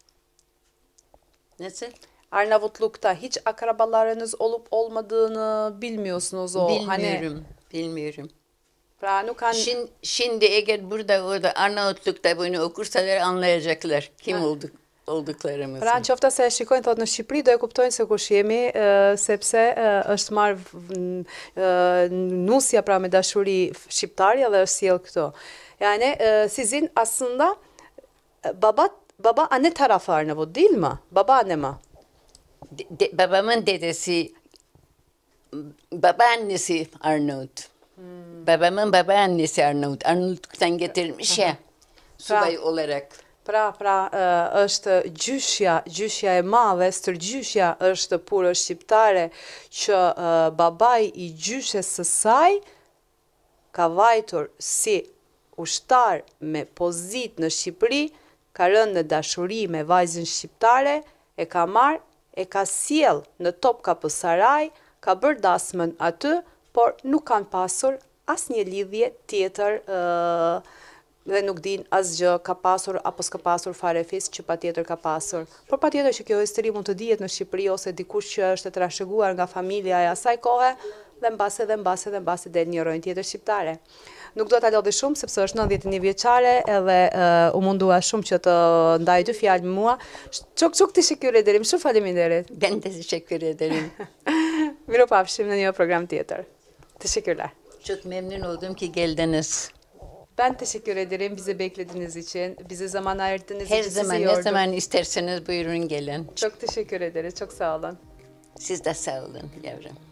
Nasıl? Arnavutluk'ta hiç akrabalarınız olup olmadığını bilmiyorsunuz o. Bilmiyorum. Bilmiyorum. Pra nuk kanë... Şimdi eğer orada Arnavutluk'ta bunu okursalar anlayacaklar kim olduklarımızı. Pra në qofta se shikojnë thot në Shqipëri do e kuptojnë se kush jemi, sepse është marrë nusja pra me dashuri shqiptarja dhe është sjell këto. Yani sizin aslında baba anne tarafı Arnavut değil mi? Babaanne mi? Babamın dedesi, babaannesi Arnavut. Babamın babaannesi Arnavut. Arnavutluk'tan getirilmiş ya subay olarak. Pra, është gjyshja e madhe, stërgjyshja është purë shqiptare që babai i gjyshes së saj ka vajtur si ushtar me pozit në Shqipëri, ka rënë në dashuri me vajzën shqiptare, e ka marrë, e ka sjell në Topkapësaraj, ka bërë dasmën aty, por nuk kanë pasur asnjë lidhje tjetër dhe nuk din asgjë ka pasur apo s'ka pasur fare fis që patjetër ka pasur. Por patjetër që kjo histori mund të dihet në Shqipëri ose dikush që është e trashëguar nga familja e asaj kohe dhe mbase del një rrojnë tjetër shqiptare. Nuk do ta lodhi shumë sepse është 91 vjeçare edhe u mundua shumë që të ndaj dy fjalë me mua. Çok teşekkür ederim. Shumë faleminderit. Ben de teşekkür ederim. Miropafshim në një program tjetër. Teşekkürler. Çok memnun oldum ki geldiniz. Ben teşekkür ederim bizi beklediğiniz için, bize zaman ayırdığınız Her için sizi zaman yordum. ne zaman isterseniz buyurun gelin. Çok teşekkür ederiz, çok sağ olun. Siz de sağ olun yavrum.